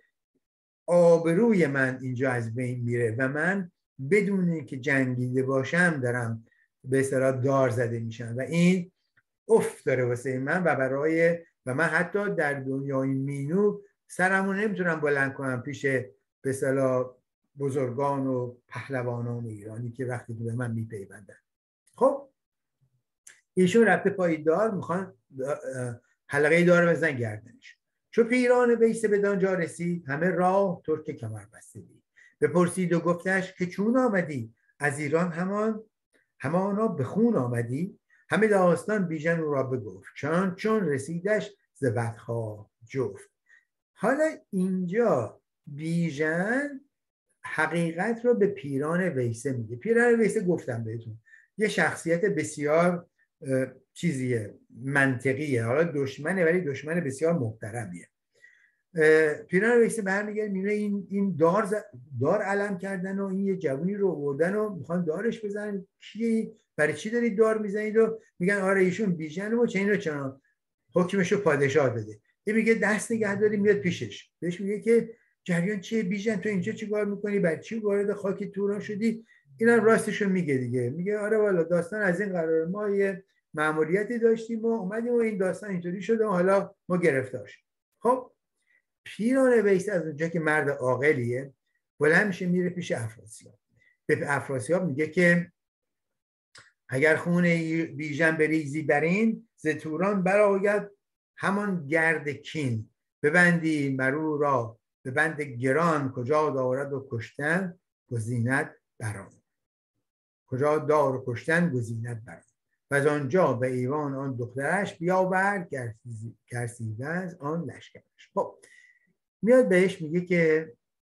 آبروی من اینجا از بین میره و من بدون اینکه جنگیده باشم دارم به اصطلاح دار زده میشم و این افت داره واسه من و برای و من حتی در دنیای مینو سرمو نمیتونم بلند کنم پیش به اصطلاح بزرگان و پهلوانان ایرانی که وقتی به من میپیوندن. خب ایشون رفته پای دار، میخوان حلقه دار بزن گردنش. چو پیران ویس بدانجا رسید، همه راه ترک کمر بسته دید. بپرسید و گفتش که چون آمدی، از ایران همان همانا به خون آمدی. همه داستان بیژن او را بگفت، چون چون رسیدش ز بدخواه جفت. حالا اینجا بیژن حقیقت رو به پیران ویسه میگه. پیران ویسه گفتم بهتون یه شخصیت بسیار چیزیه، منطقیه، حالا دشمنه ولی دشمن بسیار محترمیه. پیران ویسه برمیگرد میبینه این این دار ز... دار علم کردن و این یه جوونی رو آوردن و میخوان دارش بزنن. کی برای چی دارید دار میزنید؟ و میگن آره ایشون بیژن و چنین و چنان، حکمشو پادشاه داده. این میگه دست نگهداری، میاد پیشش بهش میگه که جریان چیه بیژن، تو اینجا چیکار میکنی، برای چی وارد خاک توران شدی؟ اینم راستشو میگه دیگه، میگه آره والا داستان از این قرار، ما یه مأموریتی داشتیم و اومدیم و این داستان اینطوری شده و حالا ما گرفتار شدیم. خب پیران ویسه از اونجا که مرد عاقلیه بلند میشه میره پیش افراسیاب. به افراسیاب میگه که اگر خون بیژن بریزی برین، ز توران برآید همان گرد کین. ببندی مرو را به بند گران، کجا دارد و کشتن گزینت بران. کجا دار و کشتن گزینت بران. و از آنجا به ایوان آن دخترش بیاورد، گرسیده از آن لشکرش. خب میاد بهش میگه که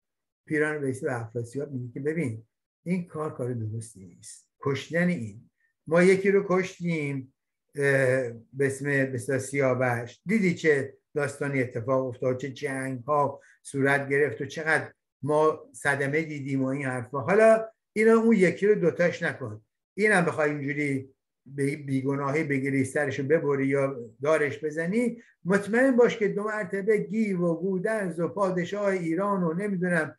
پیران ویسه و افراسیاب میگه که ببین این کار کار درستی نیست، کشتن این. ما یکی رو کشتیم به اسم بسیار سیاوش، دیدی چه داستانی اتفاق افتاد، چه جنگ ها صورت گرفت و چقدر ما صدمه دیدیم و این حرفا. حالا اینا اون یکی رو دوتاش نکن، اینم بخوای اینجوری بیگناهی بگیری سرشو ببری یا دارش بزنی، مطمئن باش که دو مرتبه گیو و گودرز و پادشاه ایران و نمیدونم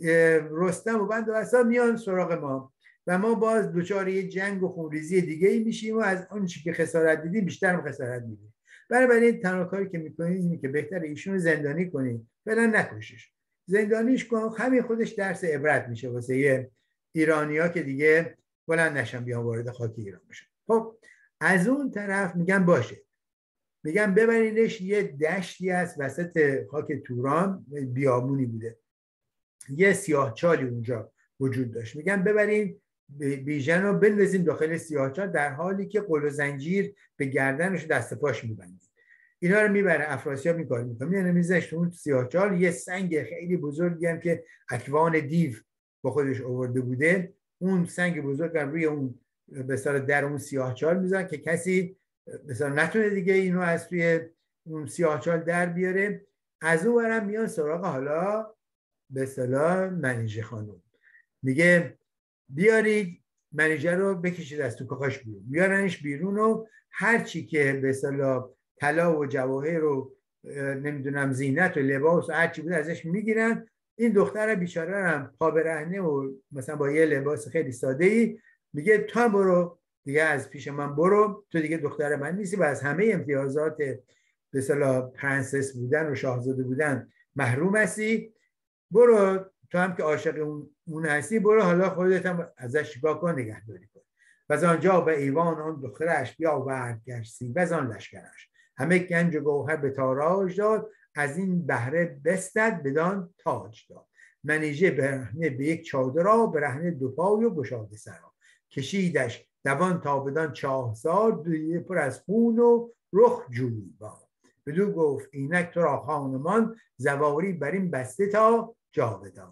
رستم و بند و اصلا میان سراغ ما و ما باز دوچار یه جنگ و خونریزی دیگه ای میشیم و از اون چی که خسارت دیدیم بیشتر هم خسارت میدیم. بنابراین تنها کاری که میکنید اینه که بهتر ایشون زندانی کنید، فعلا نکشش، زندانیش کن، همین خودش درس عبرت میشه واسه ایرانی‌ها که دیگه بلند نشن بیان وارد خاک ایران بشن. خب از اون طرف میگن باشه، میگن ببرینش یه دشتی است وسط خاک توران، بیابونی بوده، یه سیاهچالی اونجا وجود داشت، میگن ببرین بیژن رو بندازیم داخل سیاهچال، در حالی که قل و زنجیر به گردنش و دست پاش میبندیم. اینا رو میبره افراسیاب میکار میکنه، میانه میزنش اون سیاهچال. یه سنگ خیلی بزرگی هم که اکوان دیو با خودش آورده بوده، اون سنگ بزرگ روی اون به اصطلاح در اون سیاهچال میذارن که کسی به اصطلاح نتونه دیگه اینو از توی اون سیاهچال در بیاره. از اون ورم میان سراغ حالا به اصطلاح منیژه خانم، میگه بیارید منیژه رو بکشید از تو کاخش بیرون. بیارنش بیرون و هر چی که به اصطلاح طلا و جواهر و نمیدونم زینت و لباس و هر چی بود ازش میگیرن. این دختر بیچاره هم پا برهنه و مثلا با یه لباس خیلی ساده‌ای میگه تو هم برو دیگه، از پیش من برو، تو دیگه دختر من نیستی و از همه امتیازات به اصطلاح پرنسس بودن و شاهزاده بودن محروم هستی. برو تو هم که عاشق اون اون هستی، برو حالا خودت هم ازش چیکار کن، نگهداری کن. و از آنجا به ایوان آن دخترش بیاورد گرسی و از آن لشکرش، همه گنج و گوهر به تاراج داد، از این بهره بستد بدان تاج داد. منیژه برهنه به یک چادر، برهنه دو پای و گشاده سرا، کشیدش دوان تا بدان چاهزار، دویه پر از خون و رخ جوی باد. بدو گفت اینک تو را خانمان، زواری بر این بسته تا جاودان.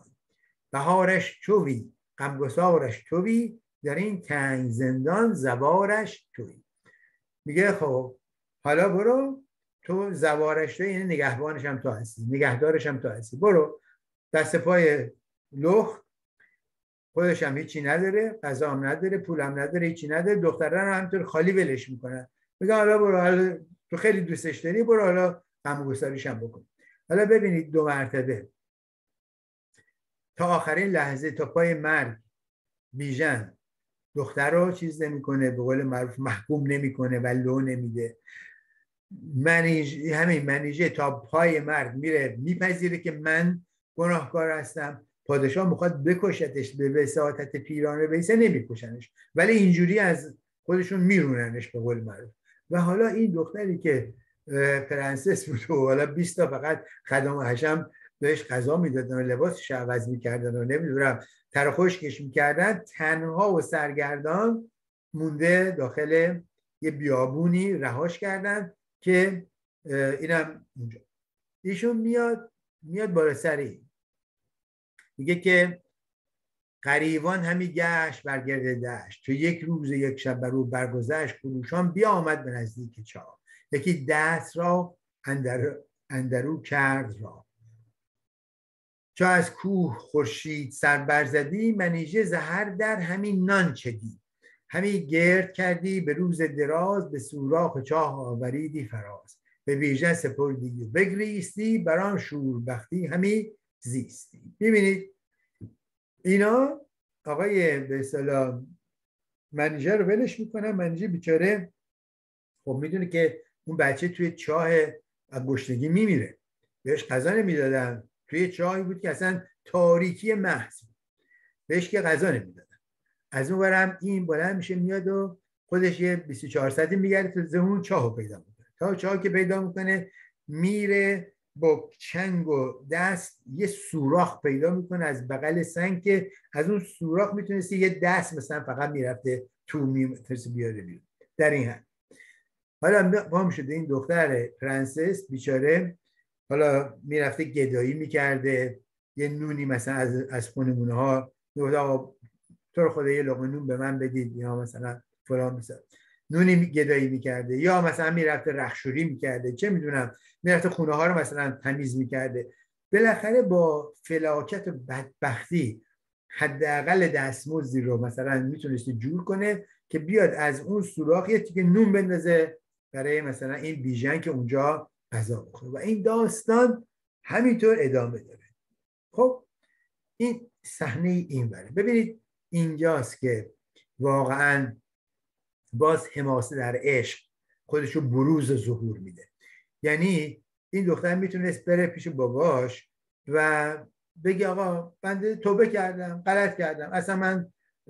بهارش توی غمگسارش توی، در این تنگ زندان زوارش توی. میگه خب حالا برو تو زوارش تو، یعنی نگهبانش هم تو هستی، نگهدارش هم تو هستی، برو دست پای لخ، خودش هم هیچی نداره، غذا هم نداره، پول هم نداره، هیچی نداره، دختران هم همینطور خالی ولش میکنن، میگن حالا برو، حالا تو خیلی دوستش داری، برو حالا غم‌وگساریش هم بکن. حالا ببینید دو مرتبه تا آخرین لحظه، تا پای مرگ، بیژن دختر رو چیز نمیکنه، به قول معروف محکوم نمیکنه و لو نمیده. منیج همین منیژه تا پای مرگ میره میپذیره که من گناهکار هستم، پادشاه میخواد بکشتش، به وساطت پیرانه بیسه نمیکشنش، ولی اینجوری از خودشون میروننش به قول معروف. و حالا این دختری که پرنسس بود و حالا بیست تا فقط خدام و حشم بهش غذا میدادن و لباسش عوض میکردن و نمیدونم تر خشکش میکردن، تنها و سرگردان مونده داخل یه بیابونی، رهاش کردن که اینم اونجا. ایشون میاد میاد بالا سر این، میگه که غریوان همی گشت بر گرد دشت، تو یک روز یک شب بر او برگذشت، خروشان بیا آمد به نزدیک چاه، یکی دست را اندر اندرو کرد را، چو از کوه خورشید سر برزدی، منیژه ز هر در همین نان چدی، همی گرد کردی به روز دراز، به سوراخ چاه آوریدی فراز، به بیژن سپردی و بگریستی، بران شوربختی همی زیستی. ببینید اینا آقای به اصطلاح منیژه رو ولش میکنن. منیژه بیچاره خب میدونه که اون بچه توی چاه گشنگی میمیره، بهش غذا نمیدادن، توی چاهی بود که اصلا تاریکی محض، بهش که غذا نمیدادن. از اون ورم این بلند میشه میاد و خودش یه بیست و چهار ساعتی میگرده تا زمون چاهو پیدا میکنه. تا چاهو که پیدا میکنه میره با چنگ و دست یه سوراخ پیدا میکنه از بغل سنگ، که از اون سوراخ میتونستی یه دست مثلا فقط میرفته تو، میتونستی بیاره بیرون. در این حد حالا پام شده این دختر پرنسس بیچاره، حالا میرفته گدایی میکرده، یه نونی مثلا از از خونمونه ها میگفت آقا تو رو خدا یه لقمه نون به من بدید، یا مثلا فلان مثلا نونی گدایی میکرده، یا مثلا میرفته رخشوری میکرده، چه میدونم میرفته خونه ها رو مثلا تمیز میکرده. بالاخره با فلاکت و بدبختی حداقل دستمزدی رو مثلا میتونسته جور کنه که بیاد از اون سوراخ یه تیکه نون بندازه برای مثلا این بیژن که اونجا غذا بخوره. و این داستان همینطور ادامه داره. خب این صحنه این بره. ببینید اینجاست که واقعا باز حماسه در عشق خودشو بروز و ظهور میده. یعنی این دختر میتونست بره پیش باباش و بگی آقا بنده توبه کردم، غلط کردم، اصلا من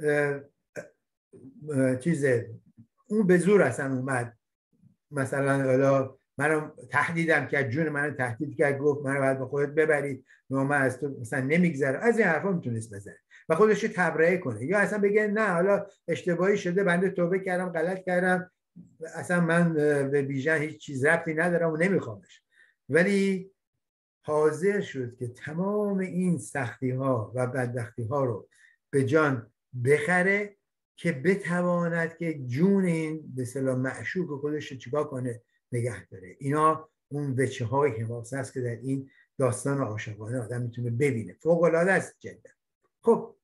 چیزه اون به زور اصلا اومد مثلا حالا منو تهدیدم کرد، جون منو تهدید کرد، گفت منو باید به خودت ببرید، من از تو مثلا نمیگذره، از این حرفا میتونست بزنه و خودش رو تبرئه کنه، یا اصلا بگه نه حالا اشتباهی شده، بنده توبه کردم، غلط کردم، اصلا من به بیژن هیچ چیز ربطی ندارم و نمیخوامش. ولی حاضر شد که تمام این سختی ها و بدبختی ها رو به جان بخره که بتواند که جون این به اصطلاح معشوق خودش رو چیکار کنه، نگه داره. اینا اون وجه های حماسه است که در این داستان عاشقانه آدم میتونه ببینه، فوق العاده است جدا. خب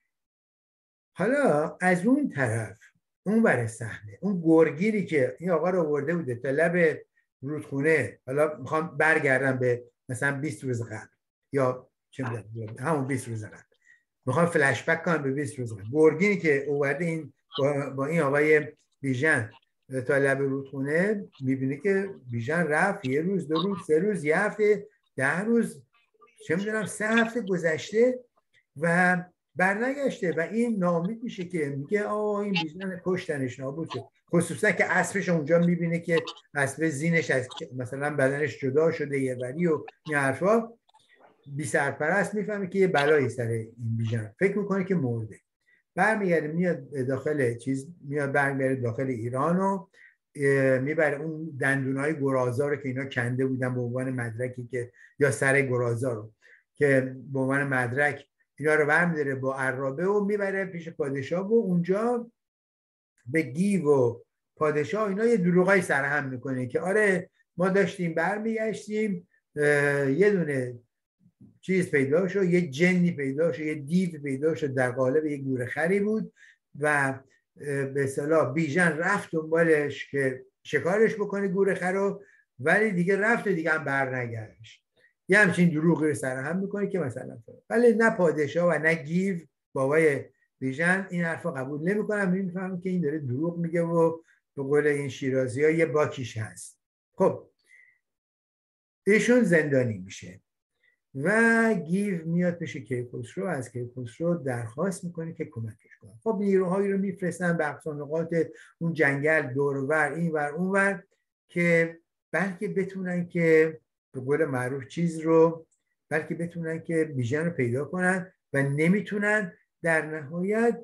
حالا از اون طرف اون بر صحنه اون گرگیری که این آقا رو آورده بوده تا لب رودخونه، حالا میخوام برگردم به مثلا بیست روز قبل یا چه میدونم همون بیست روز قبل، میخوام فلش بک کنم به بیست روز قبل. گرگینی که اوورده این با, با این آقای بیژن تا لب رودخونه، میبینه که بیژن رفت یه روز، دو روز، سه روز، یه هفته، ده روز، چه میدونم سه هفته گذشته و برنگشته و این ناامید میشه که میگه آه این بیژن کشتنش، نابود شد. خصوصا که اسبش اونجا میبینه که اسب زینش از مثلا بدنش جدا شده یه وری و این حرفا، بی سرپرست میفهمه که یه بلایی سر این بیژن، فکر میکنه که مرده، برمیگرده میاد داخل چیز، میاد برمیگرده داخل ایران و میبره اون دندونای گرازا رو که اینا کنده بودن به عنوان مدرکی، که یا سر گرازا رو که به عنوان مدرک اینا رو برمیداره با عرابه و میبره پیش پادشاه و اونجا به گیو و پادشاه اینا یه دروغای سرهم میکنه که آره ما داشتیم برمیگشتیم یه دونه چیز پیدا شد، یه جنی پیدا شد، یه دیو پیدا شد در قالب یه گورخری بود و به اصطلاح بیژن رفت دنبالش که شکارش بکنه گورخر رو، ولی دیگه رفت و دیگه هم بر نگردش. یه همچین دروغی رو سرهم میکنه که مثلا ولی نه پادشاه و نه گیو بابای بیژن این حرفا قبول نمیکنن، میفهمن که این داره دروغ میگه و به قول این شیرازی ها یه باکیش هست. خب ایشون زندانی میشه و گیو میاد پیش کیخسرو، از کیخسرو درخواست میکنه که کمکش کنه. خب نیروهایی رو میفرستن به اقصا نقاط اون جنگل دور و بر این ور اون ور که بلکه بتونن که به قول معروف چیز رو بلکه بتونن که بیژن رو پیدا کنن و نمیتونن. در نهایت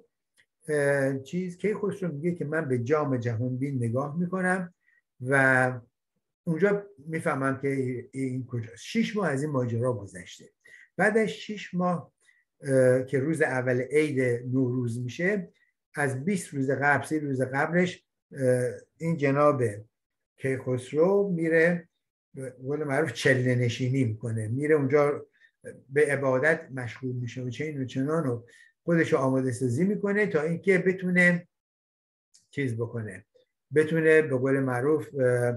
چیز کیخسرو میگه که من به جام جهان بین نگاه میکنم و اونجا میفهمم که این کجاست. شش ماه از این ماجرا گذشته. بعد از شش ماه که روز اول عید نوروز میشه، از بیست روز قبل سی روز قبلش این جناب کیخسرو میره به قول معروف چله نشینی میکنه، میره اونجا به عبادت مشغول میشه و چه این و چنان و خودش آماده سازی میکنه تا اینکه بتونه چیز بکنه، بتونه به قول معروف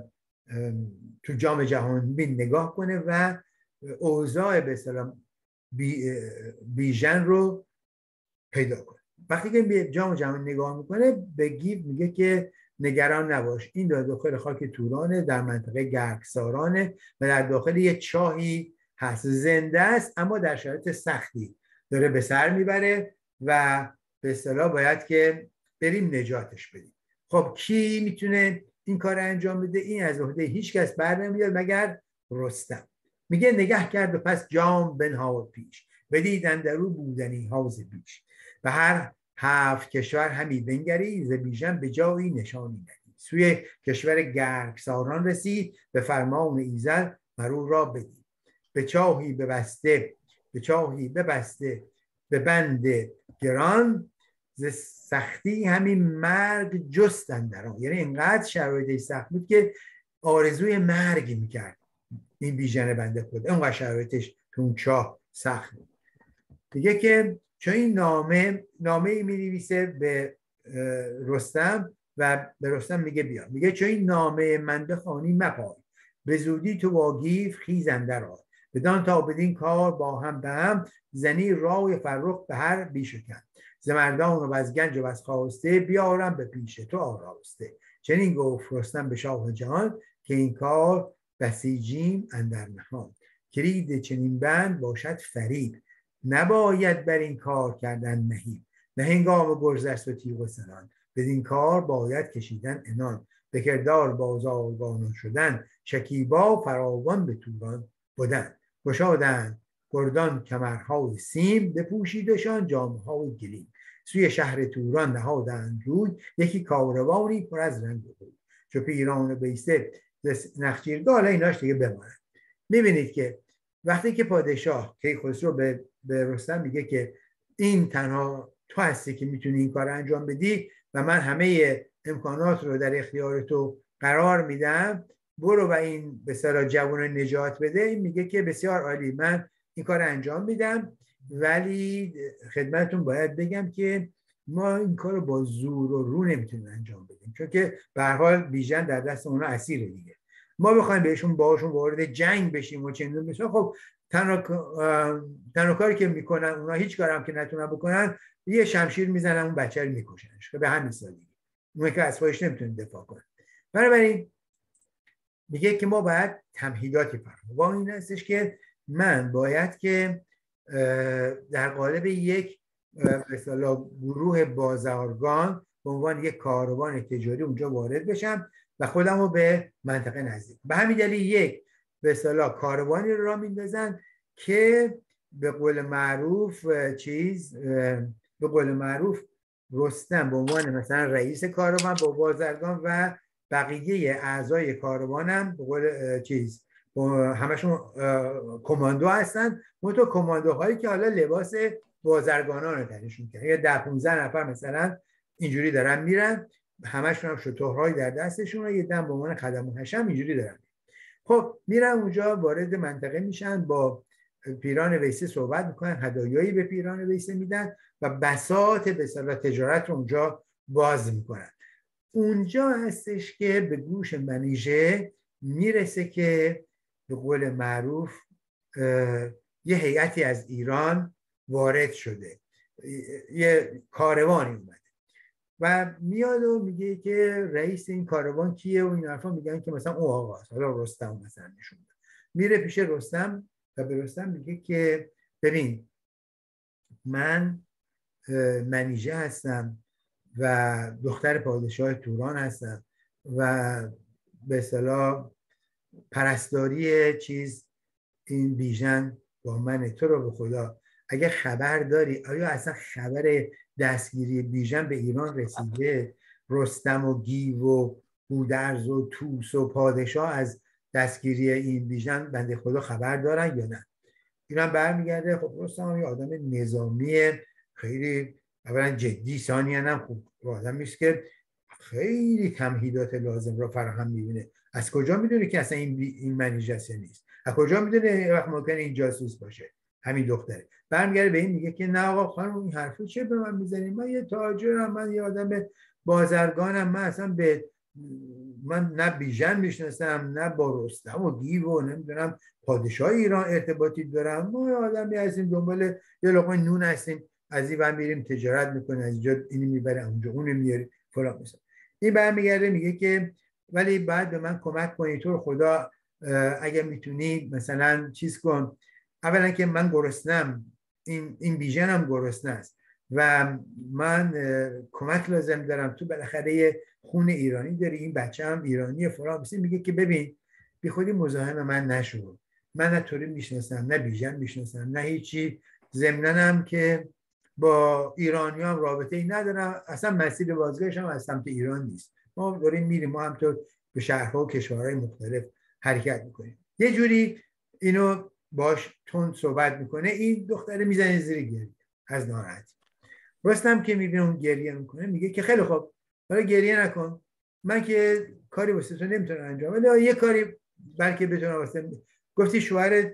تو جام جهان بین نگاه کنه و اوضاع به اصطلاح بی بیژن رو پیدا کنه. وقتی که به جام جهان نگاه میکنه به گیو میگه که نگران نباش، این در داخل خاک تورانه، در منطقه گرگسارانه و در داخل یه چاهی هست، زنده است اما در شرایط سختی داره به سر میبره و به اصطلاح باید که بریم نجاتش بدیم. خب کی میتونه این کار انجام بده؟ این از عهده هیچ کس بر نمیاد مگر رستم. میگه نگه کرد و پس جام بنهاد پیش، بدیدند در او بودنی حوض بیش. و هر هفت کشور همی بنگری، ز بیژن به جایی نشانی ندید. سوی کشور گرگساران رسید، به فرمان ایزد مر او را بدید. به چاهی ببسته به چاهی ببسته به بند گران، ز سختی همین مرگ جستن در آن. یعنی اینقدر شرایطی سخت بود که آرزوی مرگ میکرد این بیژن بنده خدا، اینقدر شرایطش تو اون چاه سخت بود. دیگه که چون این نامه نامه می نویسه به رستم و به رستم میگه بیا، میگه چون این نامه من بخوانی مپای، به زودی تو با گیو خیز اندر آی. بدان تا بدین کار با هم به هم، زنی رای فرخ به هر بیشکن. ز مردان و از گنج و از خواسته، بیارم به پیش تو آراسته. چنین گفت رستم به شاه جهان، که این کار بسیجیم اندر نهان. کلید چنین بند باشد فریب، نباید بر این کار کردن مهیب. نه هنگام گرزست و تیغ و سنان، بدین کار باید کشیدن عنان. به کردار بازارگانان شدن، شکیبا فراوان به توران بودن. گشادند گردان کمرهای سیم، بپوشیدشان جامهای گلیم. سوی شهر توران نهادند روی، یکی کاروانی پر از رنگ و بوی. چو پیران بیسته نخچیرگاه، حالا ایناش دیگه بماند. میبینید که وقتی که پادشاه کیخسرو به به رستم میگه که این تنها تو هستی که میتونی این کار انجام بدی و من همه امکانات رو در اختیار تو قرار میدم، برو و این به اصطلاح جوان نجات بده، این میگه که بسیار عالی، من این کار انجام میدم، ولی خدمتتون باید بگم که ما این کار رو با زور و رو نمیتونیم انجام بدیم، چون که به هر حال بیژن در دست اونا اسیره دیگه. ما بخوایم بهشون باهاشون وارد جنگ بشیم و چنین بشیم، خب تنها تنها کاری که میکنن اونا، هیچ کاری هم که نتونن بکنن، یه شمشیر میزنن اون بچه رو میکشنش، که به همین سادگی. اون که از خودش نمیتونه دفاع کنه. بنابراین میگه که ما باید تمهیداتی فرماییم. با این هستش که من باید که در قالب یک مثلا گروه بازرگان به عنوان یک کاروان تجاری اونجا وارد بشم و خودم رو به منطقه نزدیک. به همین دلیل یک به اصطلاح کاروانی رو را میندازن که به قول معروف چیز به قول معروف رستم به عنوان مثلا رئیس کاروان با بازرگان و بقیه اعضای کاروانم به قول چیز همشون کماندو هستن، منتها کماندوهایی که حالا لباس بازرگانان رو تنشون کرد، یا ده پونزده نفر مثلا اینجوری دارن میرن همشون هم شترهایی در دستشون، یه دم به عنوان خدم و حشم اینجوری دارن. خب میرن اونجا، وارد منطقه میشن، با پیران ویسه صحبت میکنن، هدایایی به پیران ویسه میدن و بساط به اصطلاح تجارت رو اونجا باز میکنن. اونجا هستش که به گوش منیژه میرسه که به قول معروف یه هیئتی از ایران وارد شده، یه کاروانی اومده و میاد و میگه که رئیس این کاروان کیه و این حرفا. میگن که مثلا او آقاست، حالا رستم مثلا نشون میده. میره پیش رستم و به رستم میگه که ببین من منیژه هستم و دختر پادشاه توران هستم و به اصطلاح پرستاری چیز این بیژن با من. تو رو به خدا اگه خبر داری، آیا اصلا خبر دستگیری بیژن به ایران رسیده؟ رستم و گیو و گودرز و توس و پادشاه از دستگیری این بیژن بنده خدا خبر دارن یا نه؟ ایران برمیگرده. خب رستم یه آدم نظامیه، خیلی اولا جدی، ثانیاً هم خوب آدمی است که خیلی تمهیدات لازم را فراهم می‌بینه. از کجا میدونه که اصلا این این منیژه نیست؟ از کجا میدونه وقت ممکنه این جاسوس باشه همین دختره؟ برمیگرده به این میگه که نه آقا خانم این حرفو چه به من میزنی؟ من یه تاجرم، من یه آدم بازرگانم، من اصلا به من نه بیژن میشناسم نه با رستم و گیو و نمیدونم پادشاه ایران ارتباطی دارم. ما آدمی هستیم دنبال یه لقمه نون هستیم، از این ور میریم تجارت میکنه، از اینجا اینو میبره اونجا اونو میاره فلان مثلا. این برمیگرده میگه که ولی بعد به من کمک کنی، تو خدا اگه میتونی مثلا چیز کن. اولا که من گرسنم، این این بیژنم گرسنه است و من کمک لازم دارم، تو بالاخره خون ایرانی داری، این بچه هم ایرانیه فلان. میگه که ببین بی خودی مزاحم من نشو، من نه طوری میشناسم نه بیژن میشناسم نه هیچی، ضمناً هم که با ایرانی هم رابطه ای ندارم، اصلا مسیر بازگشت هم از سمت ایران نیست، ما داریم میریم، ما همطور به شهرها و کشورهای مختلف حرکت میکنیم. یه جوری اینو باش تند صحبت میکنه. این دختره میزنه زیر گریه از ناراحتی. رستم که میبینه اون گریه میکنه میگه که خیلی خوب، حالا گریه نکن، من که کاری واسه تو نمیتونم انجام بدم، یه کاری بلکه بتونم واسه. گفتی شوهرت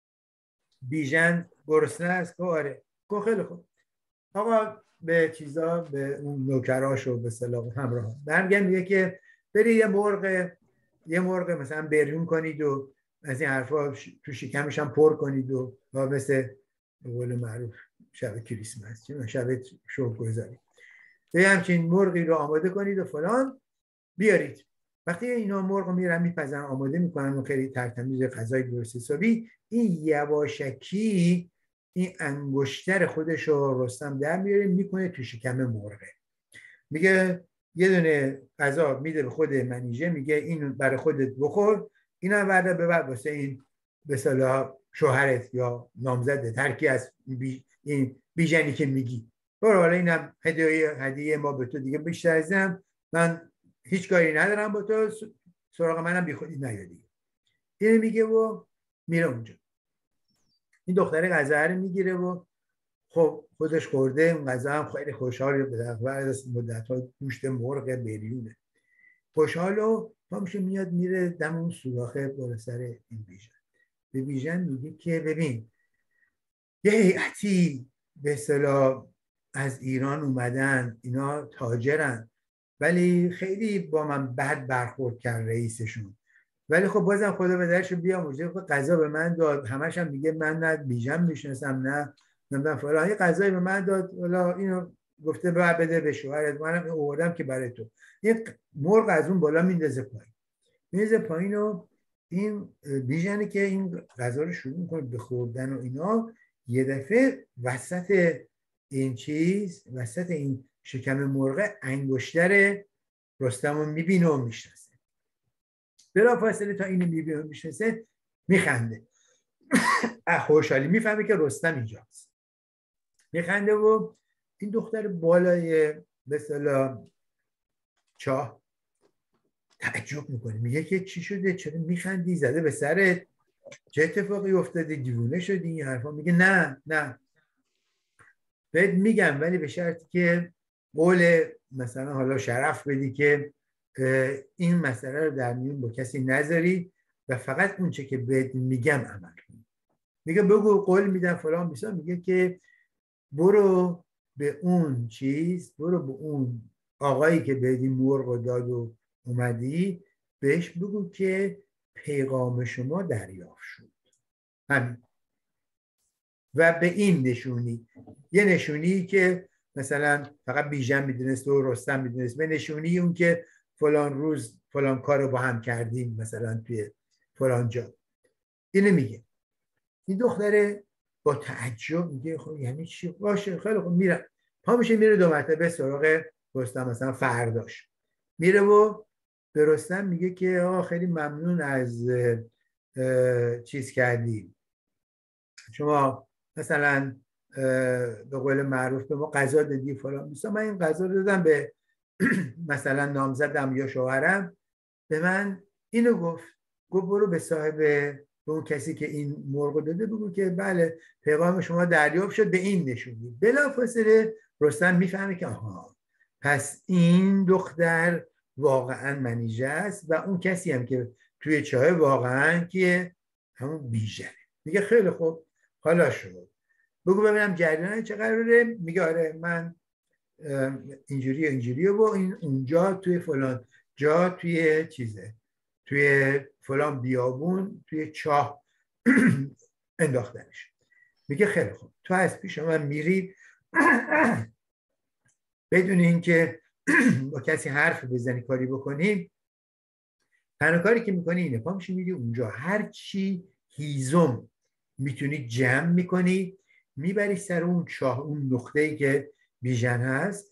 بیژن گرسنه است؟ آره. گفت خیلی خوب آقا به چیزا، به اون نوکراش و به اصطلاح همراه برمیگردن میگه که بری یه مرغ یه مرغ مثلا بریون کنید و از این حرفا تو شکمش هم پر کنید و مثل به قول معروف شب کریسمس شب شوگذاری یه همچین مرغی رو آماده کنید و فلان بیارید. وقتی اینا مرغ میرن میپزن آماده میکنن و خیلی ترتمیز غذای درست حسابی، این یواشکی این انگشتر خودش رو رستم در میاره میکنه تو شکم مرغه. میگه یه دونه غذا میده به خود منیژه، میگه این برای خودت بخور، اینا بعدا ببر واسه این به اصطلاح شوهرت یا نامزدت، هر کی از بی این بیژنی که میگی. برو حالا اینم هدیه هدیه ما به تو دیگه، بیشتر از اینم من هیچ کاری ندارم با تو، سراغ منم بیخودی نیا دیگه. این میگه و میره اونجا. این دختره غذا رو میگیره و خب خودش خورده اون غذا، هم خیلی خوشحال به بعد از مدت‌ها گوشت مرغ بریونه خوشحال و پامشه میاد میره دم اون سوراخ بالا سر این بیژن. به بیژن میگه که ببین یه هیئتی به اصطلاح از ایران اومدن، اینا تاجرن ولی خیلی با من بد برخورد کرد رئیسشون، ولی خب بازم خدا به درش بیامرزه، غذا به من داد، همش هم میگه من نه بیژن میشناسم نه نمیدونم فلان، یه غذایی به من داد، والا اینو گفته بعد بده به شوهرت، منم آوردم که برای تو. یه مرغ از اون بالا میندازه پایین، میندازه پایین و این بیژنی که این غذا رو شروع میکنه به خوردن و اینا، یه دفعه وسط این چیز، وسط این شکم مرغ انگشتر رستم رو میبینه و میشناسه. بلا فاصله تا اینو میبینه و میشناسه میخنده، خوشحالی میفهمه که رستم اینجاست، میخنده و این دختر بالای به اصطلاح چاه تعجب میکنه، میگه که چی شده، چرا میخندی، زده به سرت، چه اتفاقی افتاده، دیوونه شدی این حرفا؟ میگه نه نه بهت میگم ولی به شرطی که قول مثلا حالا شرف بدی که این مسئله رو در میون با کسی نذاری و فقط اون چه که بهت میگم عمل کنی. میگه بگو قول میدم فلان بیسا، میگه که برو به اون چیز، برو به اون آقایی که بهت مرغ و داد و اومدی بهش بگو که پیغام شما دریافت شد. همین. و به این نشونی، یه نشونی که مثلا فقط بیژن میدونست و رستم میدونست، به نشونی اون که فلان روز فلان کار رو با هم کردیم مثلا توی فلان جا. اینو میگه. این دختره با تعجب میگه خب یعنی چی؟ باشه خیلی خوب، میره پا میشه میره دو مرتبه سراغ رستم، مثلا فرداش میره و به رستم میگه که آه خیلی ممنون از چیز کردی شما، مثلا به قول معروف به ما غذا دادی فلان بیسا، من این غذا رو دادم به مثلا نامزدم یا شوهرم، به من اینو گفت گفت برو به صاحب، به اون کسی که این مرغ داده بگو که بله پیغام شما دریافت شد، به این نشونی. بلافاصله رستم میفهمه که آها پس این دختر واقعا منیژه است و اون کسی هم که توی چاه واقعا که همون بیژنه. میگه خیلی خوب حالا شد، بگو ببینم جریان چه قراره. میگه آره من اینجوری اینجوری و این اونجا توی فلان جا توی چیزه، توی فلان بیابون توی چاه انداختنش. میگه خیلی خوب تو از پیش من میری بدون اینکه با کسی حرف بزنی کاری بکنی، تنها کاری که میکنی اینه پا میشی میری اونجا، هر چی هیزم میتونی جمع میکنی میبری سر اون چاه، اون نقطه‌ای که بیژن هست.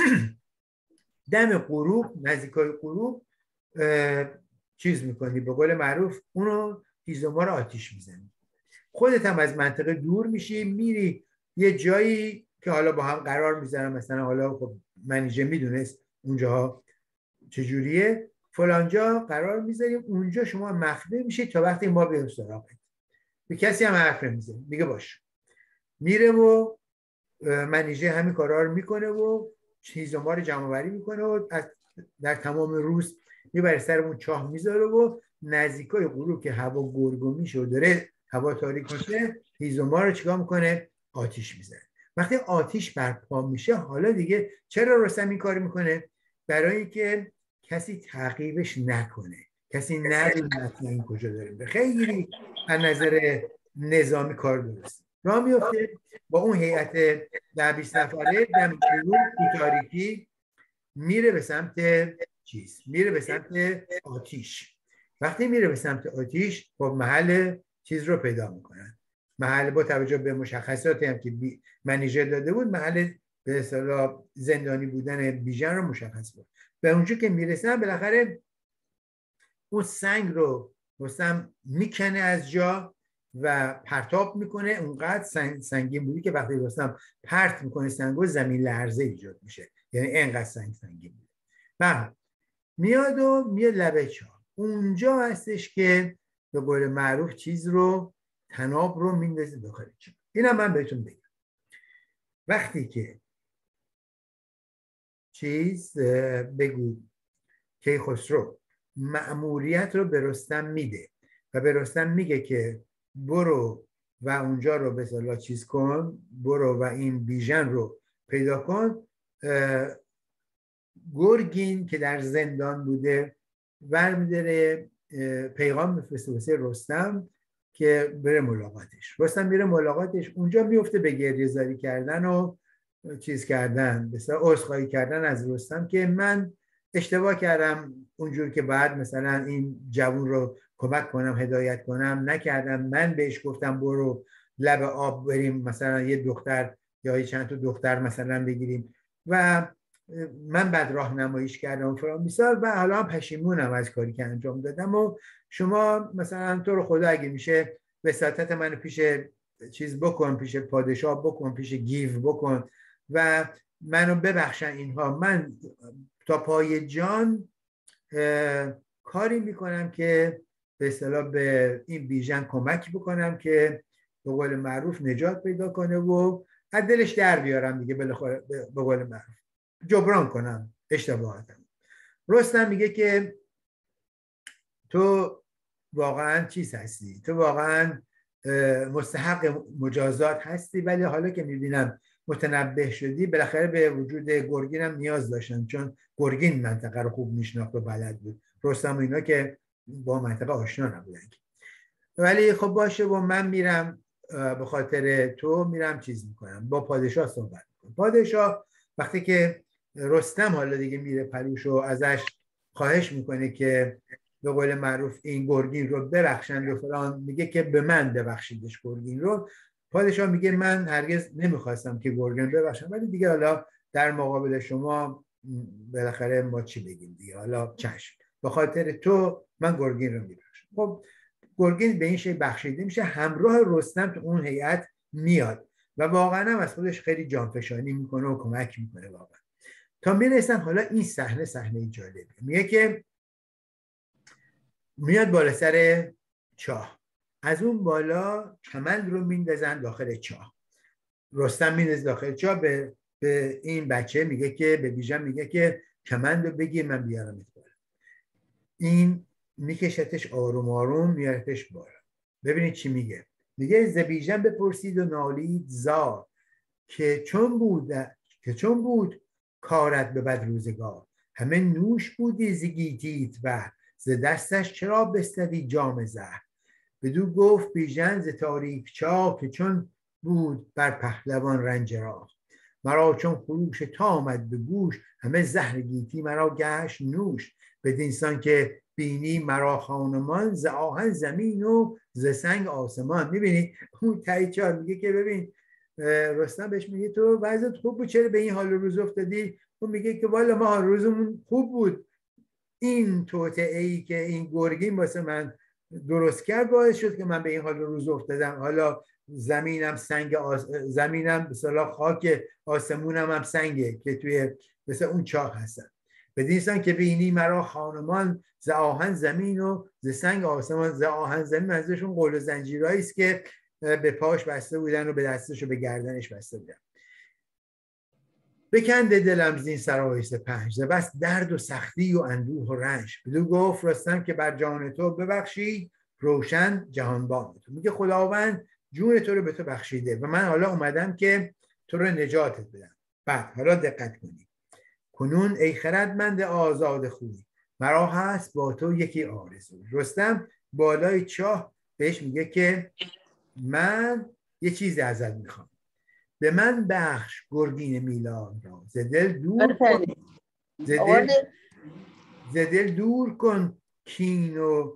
دم غروب، نزدیکای غروب چیز میکنی، به قول معروف اونو هیزما رو آتیش میزنی. خودت هم از منطقه دور میشی میری یه جایی که حالا با هم قرار میذارم، مثلا حالا خب منیژه میدونست اونجاها چجوریه، فلانجا قرار میذاریم، اونجا شما مخفی میشید تا وقتی ما بریم سراغت. به کسی هم حرف نمیزنه. میگه باش. میره و منیژه همین کارا رو میکنه و چیزا ما رو جمع آوری میکنه و در تمام روز میبره سر اون چاه میذاره و نزدیکای غروب که هوا گرگومی شده داره هوا تاریک میشه، هیزوما رو چیکار میکنه؟ آتیش میزنه. وقتی آتیش برپا میشه حالا دیگه چرا رستم این کار میکنه؟ برای اینکه کسی تعقیبش نکنه، کسی ندونه این کجا داره. خیلی از نظر نظامی کار درست راه میفته با اون هیئت ده بیست نفره دم غروب تو تاریکی میره به سمت چیز، میره به سمت آتیش. وقتی میره به سمت آتیش خب محل چیز رو پیدا میکنن، محل با توجه به مشخصاتی هم که منیژه داده بود محل به اصطلاح زندانی بودن بیژن رو مشخص بود. به اونجا که میرسن بالاخره اون سنگ رو رستم میکنه از جا و پرتاب میکنه، اونقدر سنگ سنگین بودی که وقتی رستم پرت میکنه سنگو زمین لرزه ایجاد میشه، یعنی اینقدر سنگ سنگین بود. بعد میاد و میاد لبه چاه، اونجا هستش که به قول معروف چیز رو تناب رو میندازه داخل چاه. اینم من بهتون بگم وقتی که چیز بگو کیخسرو مأموریت رو به رستم میده و به رستم میگه که برو و اونجا رو به اصطلاح چیز کن، برو و این بیژن رو پیدا کن. گرگین که در زندان بوده برمی‌داره پیغام میفرسته واسه رستم که بره ملاقاتش. رستم میره ملاقاتش، اونجا میفته به گریه زاری کردن و چیز کردن، بسیار عذرخواهی کردن از رستم که من اشتباه کردم اونجور که بعد مثلا این جوون رو کمک کنم هدایت کنم نکردم، من بهش گفتم برو لب آب بریم مثلا یه دختر یا چند تا دختر مثلا بگیریم و من بعد راهنماییش کردم فلان بیسار و حالا هم پشیمونم از کاری که انجام دادم و شما مثلا تو رو خدا اگه میشه وساطت منو پیش چیز بکن، پیش پادشاه بکن، پیش گیو بکن و منو ببخشن اینها، من تا پای جان کاری میکنم که به اصطلاح به این بیژن کمک بکنم که به قول معروف نجات پیدا کنه و از دلش در بیارم دیگه به قول معروف. جبران کنم اشتباهاتم. رستم میگه که تو واقعا چیز هستی، تو واقعا مستحق مجازات هستی، ولی حالا که میبینم متنبه شدی، بالاخره به وجود گرگین هم نیاز داشتن، چون گرگین منطقه رو خوب میشناخت و بلد بود. رستم و اینا که با منطقه آشنا نبودن، ولی خب باشه و من میرم به خاطر تو میرم چیز میکنم، با پادشاه صحبت میکنم. پادشاه وقتی که رستم حالا دیگه میره پلوش و ازش خواهش میکنه که به قول معروف این گرگین رو ببخشند و فلان، میگه که به من ببخشیدش گرگین رو. پادشاه میگه من هرگز نمیخواستم که گرگین ببخشم، ولی دیگه حالا در مقابل شما بالاخره ما چی بگیم دیگه، حالا چشم، به خاطر تو من گرگین رو میبخشم. خب گرگین به این شکل بخشیده میشه، همراه رستم تو اون هیئت میاد و واقعا هم از خودش خیلی جانفشانی میکنه و کمک میکنه واقعا. تا میرسن حالا این صحنه صحنه جالبه، میگه که میاد بالا سر چاه، از اون بالا کمند رو میندازن داخل چاه. رستم میندازه داخل چاه، به به این بچه میگه که به بیژن میگه که کمند رو بگیر من بیارمت بالا. این میکشتش آروم آروم میارتش بالا. ببینید چی میگه. میگه ز بیژن بپرسید و نالید زار، که چون بود که چون بود کارت به بد روزگار، همه نوش بودی ز گیتیت و ز دستش چرا بستدی جام زهر. بدو گفت بیژن ز تاریک چاه، که چون بود بر پهلوان رنج راه. مرا چون خروش تا آمد به گوش، همه زهر گیتی مرا گشت نوش. بدینسان که بینی مرا خانمان، ز آهن زمین و ز سنگ آسمان. میبینی اون تایی چهار میگه که ببین رستم بهش میگه تو وضعت خوب بود، چرا به این حال روز افتادی؟ اون میگه که والا ما حال روزمون خوب بود، این توطئه‌ای که این گرگین واسه من درست کرد باعث شد که من به این حال روز افتادم. حالا زمینم سنگ آس... زمینم مثلا خاک، آسمونم هم سنگه که توی مثل اون چاه هستن. بدینسان که بینی مرا خانمان، ز آهن زمین و ز سنگ آسمان. ز آهن زمین ازشون قول و زنجیرهایی است که به پاش بسته بودن و به دستش و به گردنش بسته بودن. بکنده دلم زین سرای سپنج، ز بس درد و سختی و اندوه و رنج. بدو گفت رستم که بر جان تو ببخشید، روشن جهانبان تو. میگه خداوند جون تو رو به تو بخشیده و من حالا اومدم که تو رو نجاتت بدم. بعد حالا دقت کنید. کنون ای خردمند آزاد خوی، مرا هست با تو یکی آرزو. رستم بالای چاه بهش میگه که من یه چیزی ازت میخوام، به من بخش گرگین میلاد را، ز دل دور کن ز دل ز دل دور کن کین و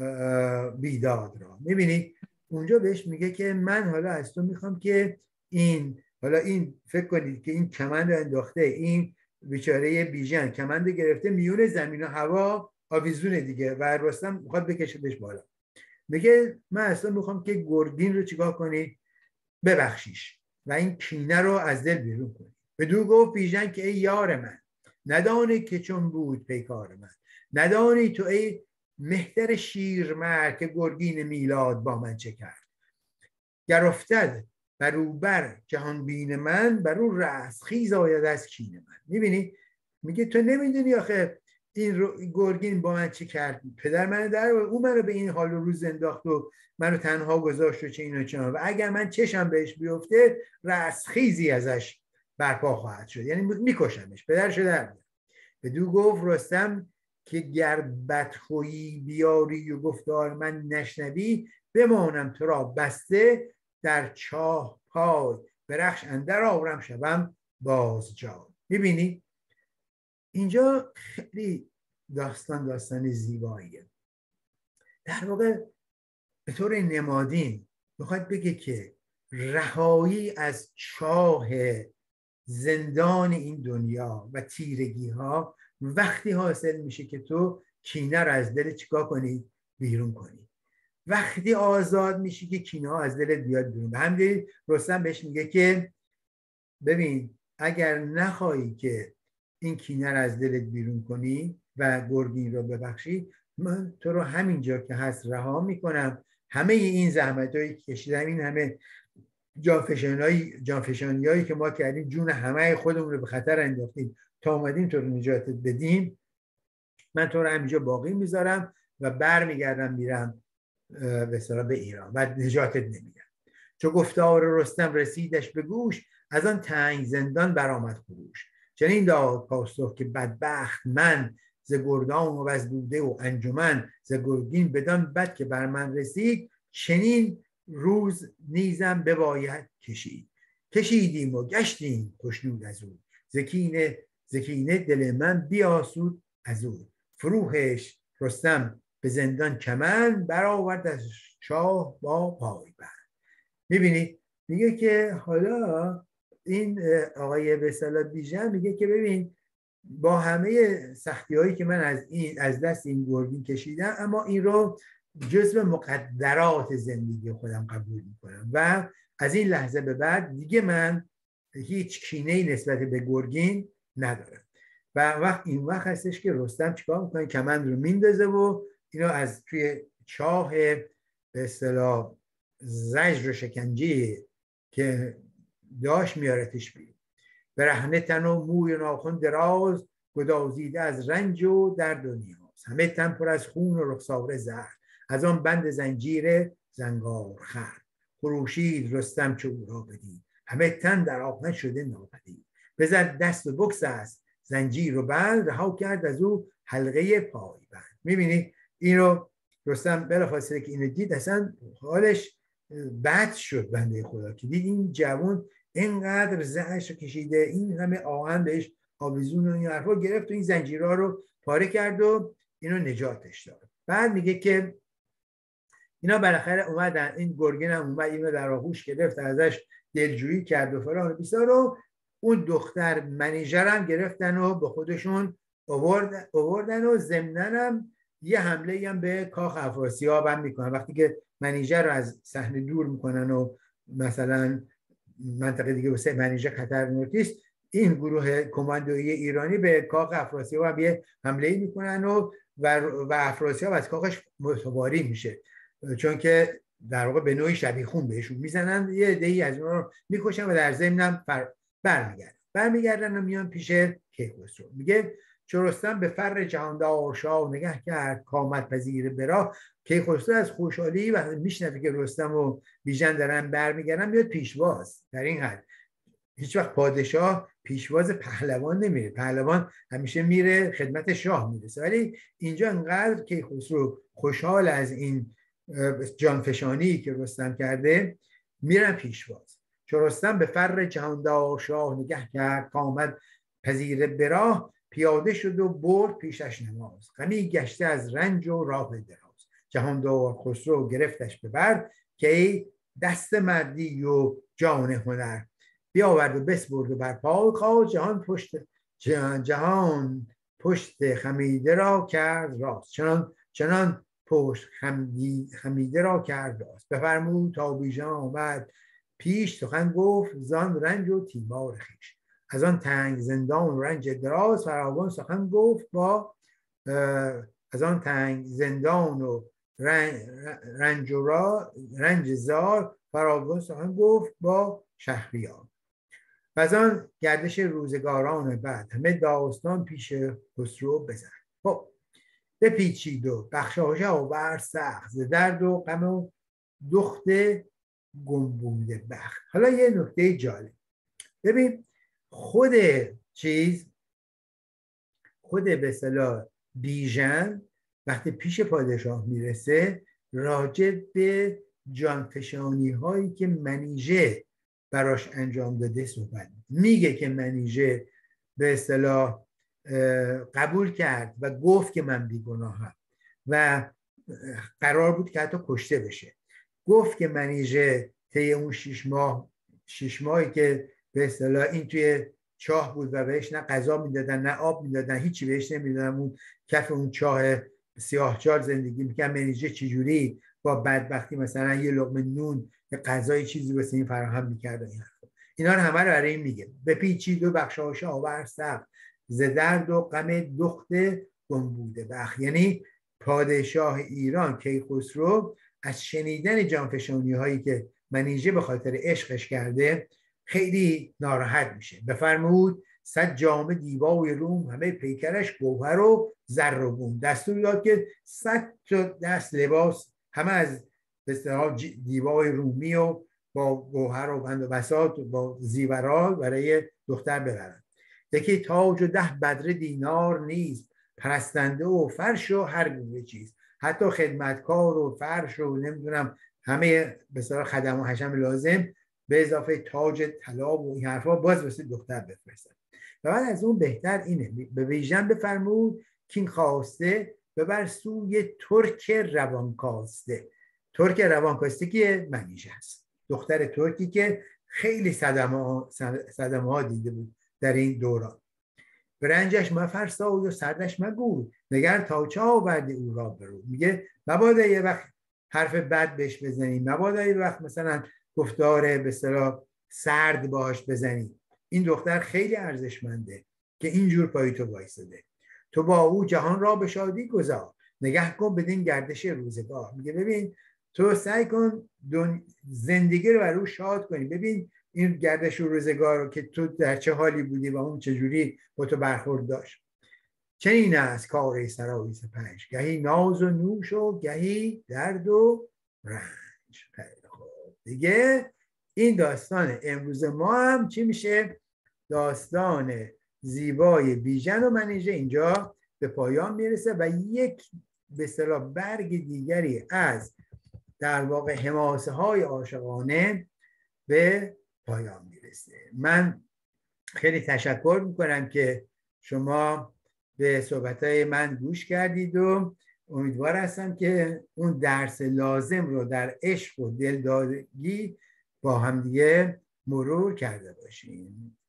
بیداد را. میبینی اونجا بهش میگه که من حالا از تو میخوام که این حالا این فکر کنید که این کمند انداخته، این بیچاره بیژن کمند گرفته میون زمین و هوا آویزونه دیگه و رستم میخواد بکشدش بالا. میگه من از تو میخوام که گرگین رو چیکار کنی؟ ببخشیش و این کینه رو از دل بیرون کنی. بدو گفت بیژن که ای یار من، ندانی که چون بود پیکار من. ندانی تو ای مهتر شیرمرد، که گرگین میلاد با من چه کرد. گر افتد بروبر جهان بین من، برو رستخیز آید از کین من. میبینی میگه تو نمیدونی آخه این گرگین با من چی کرد، پدر من در او منو به این حال و روز انداخت و منو تنها گذاشت و چه اینو چه و اگر من چشم بهش بیفته رستخیزی ازش برپا خواهد شد، یعنی میکشمش، پدرشو در میارم. بدو گفت رستم که گر بدخویی بیاری و گفتار من نشنوی، بمانم تو را بسته در چاه پای، برخش اندر آورم شوم باز جا. میبینی اینجا خیلی داستان داستان زیباییه. در واقع به طور نمادین میخواد بگه که رهایی از چاه زندان این دنیا و تیرگی ها وقتی حاصل میشه که تو کینه رو از دل چیکار کنی؟ بیرون کنی. وقتی آزاد میشی که کینه ها از دلت بیاد بیرون. به همین رستم بهش میگه که ببین اگر نخواهی که این کینه رو از دلت بیرون کنی و گرگین رو ببخشی، من تو رو همینجا که هست رها میکنم. همه این زحمت هایی که کشیدم، این همه جانفشانی هایی که ما کردیم، جون همه خودمون رو به خطر انداختیم، تا اومدیم تو رو نجاتت بدیم، من تو رو همینجا باقی میذارم و برمیگردم میرم به اصطلاح به ایران و نجاتت نمیدم. چو گفتار رستم رسیدش به گوش، از آن تنگ زندان برآمد خروش. چنین داد پاسخ که بدبخت من، ز گردان و از بوده و انجمن، ز گرگین بدان بد که بر من رسید، چنین روز نیزم بباید کشید. کشیدیم و گشتیم خشنود از او، زکینه زکینه دل من بیاسود از او. فروهش رستم به زندان کمند، برآورد از شاه با پای بند. میبینید میگه که حالا این آقای به اصطلاح بیژن میگه که ببین با همه سختی هایی که من از این از دست این گرگین کشیدم، اما این رو جزو مقدرات زندگی خودم قبول میکنم و از این لحظه به بعد دیگه من هیچ کینه‌ای نسبت به گرگین ندارم. و وقت این وقت هستش که رستم چیکار میکنه؟ کمند رو میندازه و اینو از توی چاه به اصطلاح زجر و شکنجه که داشت میارتش بیرون. برهنه تن و موی ناخن دراز، گدازیده از رنج و درد و نیاز. همه تن پر از خون و رخساره زرد، از آن بند زنجیر زنگار خرد. خروشید رستم چو او را بدید، همه تن در آهن شده ناپدید. بزد دست و بگسست زنجیر و بند، رها کرد از او حلقه پای بند. میبینی این رو رستم بلافاصله که اینو دید اصلا حالش بد شد، بنده خدا که دید این جوان اینقدر زهرش رو کشیده، این همه آهن بهش آویزون و این حرفا گرفت و این زنجیرها رو پاره کرد و اینو نجاتش داد. بعد میگه که اینا بالاخره اومدن، این گرگین هم اومد اینو در آغوش گرفت، ازش دلجویی کرد و فلان و بیسار، و اون دختر منیژر هم گرفتن و به خودشون آورد آوردن و ضمناً هم یه حمله هم به کاخ افراسیاب هم میکنن. وقتی که منیژر رو از صحنه دور میکنن و مثلا منطقه دیگه واسه منیژر خطرناک است، این گروه کماندویی ایرانی به کاخ افراسیاب هم یه حمله میکنن و و افراسیاب از کاخش متواری میشه، چون که در واقع به نوعی شبیخون بهشون میزنن، یه عده‌ای از اونها رو میکشن و در ضمن هم برمیگردن برمیگردن و میان پیش کیخسرو. میگه چو رستم به فر جهاندار شاه، نگه کرد کامد پذیر براه. کیخسرو از خوشحالی و میشنوه که رستم و بیژن دارن برمیگردن میاد پیشواز. در این حد هیچ وقت پادشاه پیشواز پهلوان نمیره، پهلوان همیشه میره خدمت شاه میرسه، ولی اینجا انقدر کیخسرو خوشحال از این جانفشانی که رستم کرده میرن پیشواز. چو رستم به فر جهاندار شاه، نگه کرد کامد پذیر براه. پیاده شد و برد پیشش نماز، غمی گشته از رنج و راه دراز. جهاندار خسرو گرفتش به بر، که ای دست مردی و جان هنر. بیاورد و بسپرد و بر پای خواست، جهان پشت جهان, جهان پشت خمیده را کرد راست. چنان چنان پشت خمیده را کرد راست. بفرمود تا بیژن آمد پیش، سخن گفت زان رنج و تیمار خویش. از آن تنگ زندان و رنج دراز، فراوان سخن گفت با از آن تنگ زندان و رنج و را رنج زار، فراوان سخن گفت با شهریار. و از آن گردش روزگاران بعد، همه داستان پیش خسرو بزد. خب بپیچید و بخشایش آورد سخت، ز درد و غم و دخت گمبوده بخت. حالا یه نکته جالب ببین، خود چیز خود به اصطلاح بیژن وقتی پیش پادشاه میرسه راجع به جانفشانی هایی که منیژه براش انجام داده صحبت میگه که منیژه به اصطلاح قبول کرد و گفت که من بیگناهم و قرار بود که حتی کشته بشه. گفت که منیژه طی اون شش ماه شش ماهی که به اصطلاح این توی چاه بود و بهش نه غذا میدادن نه آب میدادن، هیچی بهش نمیدادن، اون کف اون چاه سیاهچال زندگی میکرد. منیژه چجوری با بدبختی مثلا یه لقمه نون یه غذای چیزی واسه این فراهم میکرد. این اینا رو همه رو برای این میگه. بپیچید و بخشایش آورد سخت، ز درد و غم دخت گمبوده بخت. یعنی پادشاه ایران کیخسرو از شنیدن جانفشانی هایی که منیژه به خاطر عشقش کرده خیلی ناراحت میشه. بفرمود صد جامه دیبای روم، همه پیکرش گوهر و زر و بوم. دستور داد که صد تا دست لباس همه از به اصطلاح دیبای رومی و با گوهر و بند و بساط و با زیورات برای دختر ببرن. یکی تاج و ده بدره دینار نیست، پرستنده و فرش و هر گونه چیز. حتی خدمتکار و فرش و نمیدونم همه به اصطلاح خدم و حشم لازم به اضافه تاج طلا و این حرفا باز واسه دختر بفرستن. و بعد از اون بهتر اینه، به بیژن بفرمود که این خواسته ببر سوی ترک روانکاسته. ترک روانکاسته که منیژه هست، دختر ترکی که خیلی صدمه صدمه ها دیده بود در این دوران. برنجش مفرسا و سردش مگو، نگر تا چه آوردی او را برو. میگه مبادا یه وقت حرف بد بهش بزنی، مبادا یه وقت مثلا گفتار به اصطلاح سرد باش بزنی. این دختر خیلی ارزشمنده که اینجور پای تو وایساده. تو با او جهان را به شادی گذار، نگه کن بدین گردش روزگار. میگه ببین تو سعی کن زندگی رو بر او شاد کنی. ببین این گردش روزگار رو که تو در چه حالی بودی و اون چجوری با تو برخورد داشت. چنین است کار سرای سپنج، گهی ناز و نوش و گهی درد و رنج. دیگه این داستان امروز ما هم چی میشه؟ داستان زیبای بیژن و منیژه اینجا به پایان میرسه و یک به اصطلاح برگ دیگری از در واقع حماسه های عاشقانه به پایان میرسه. من خیلی تشکر میکنم که شما به صحبتهای من گوش کردید و امیدوار هستم که اون درس لازم رو در عشق و دلدادگی با همدیگه مرور کرده باشیم.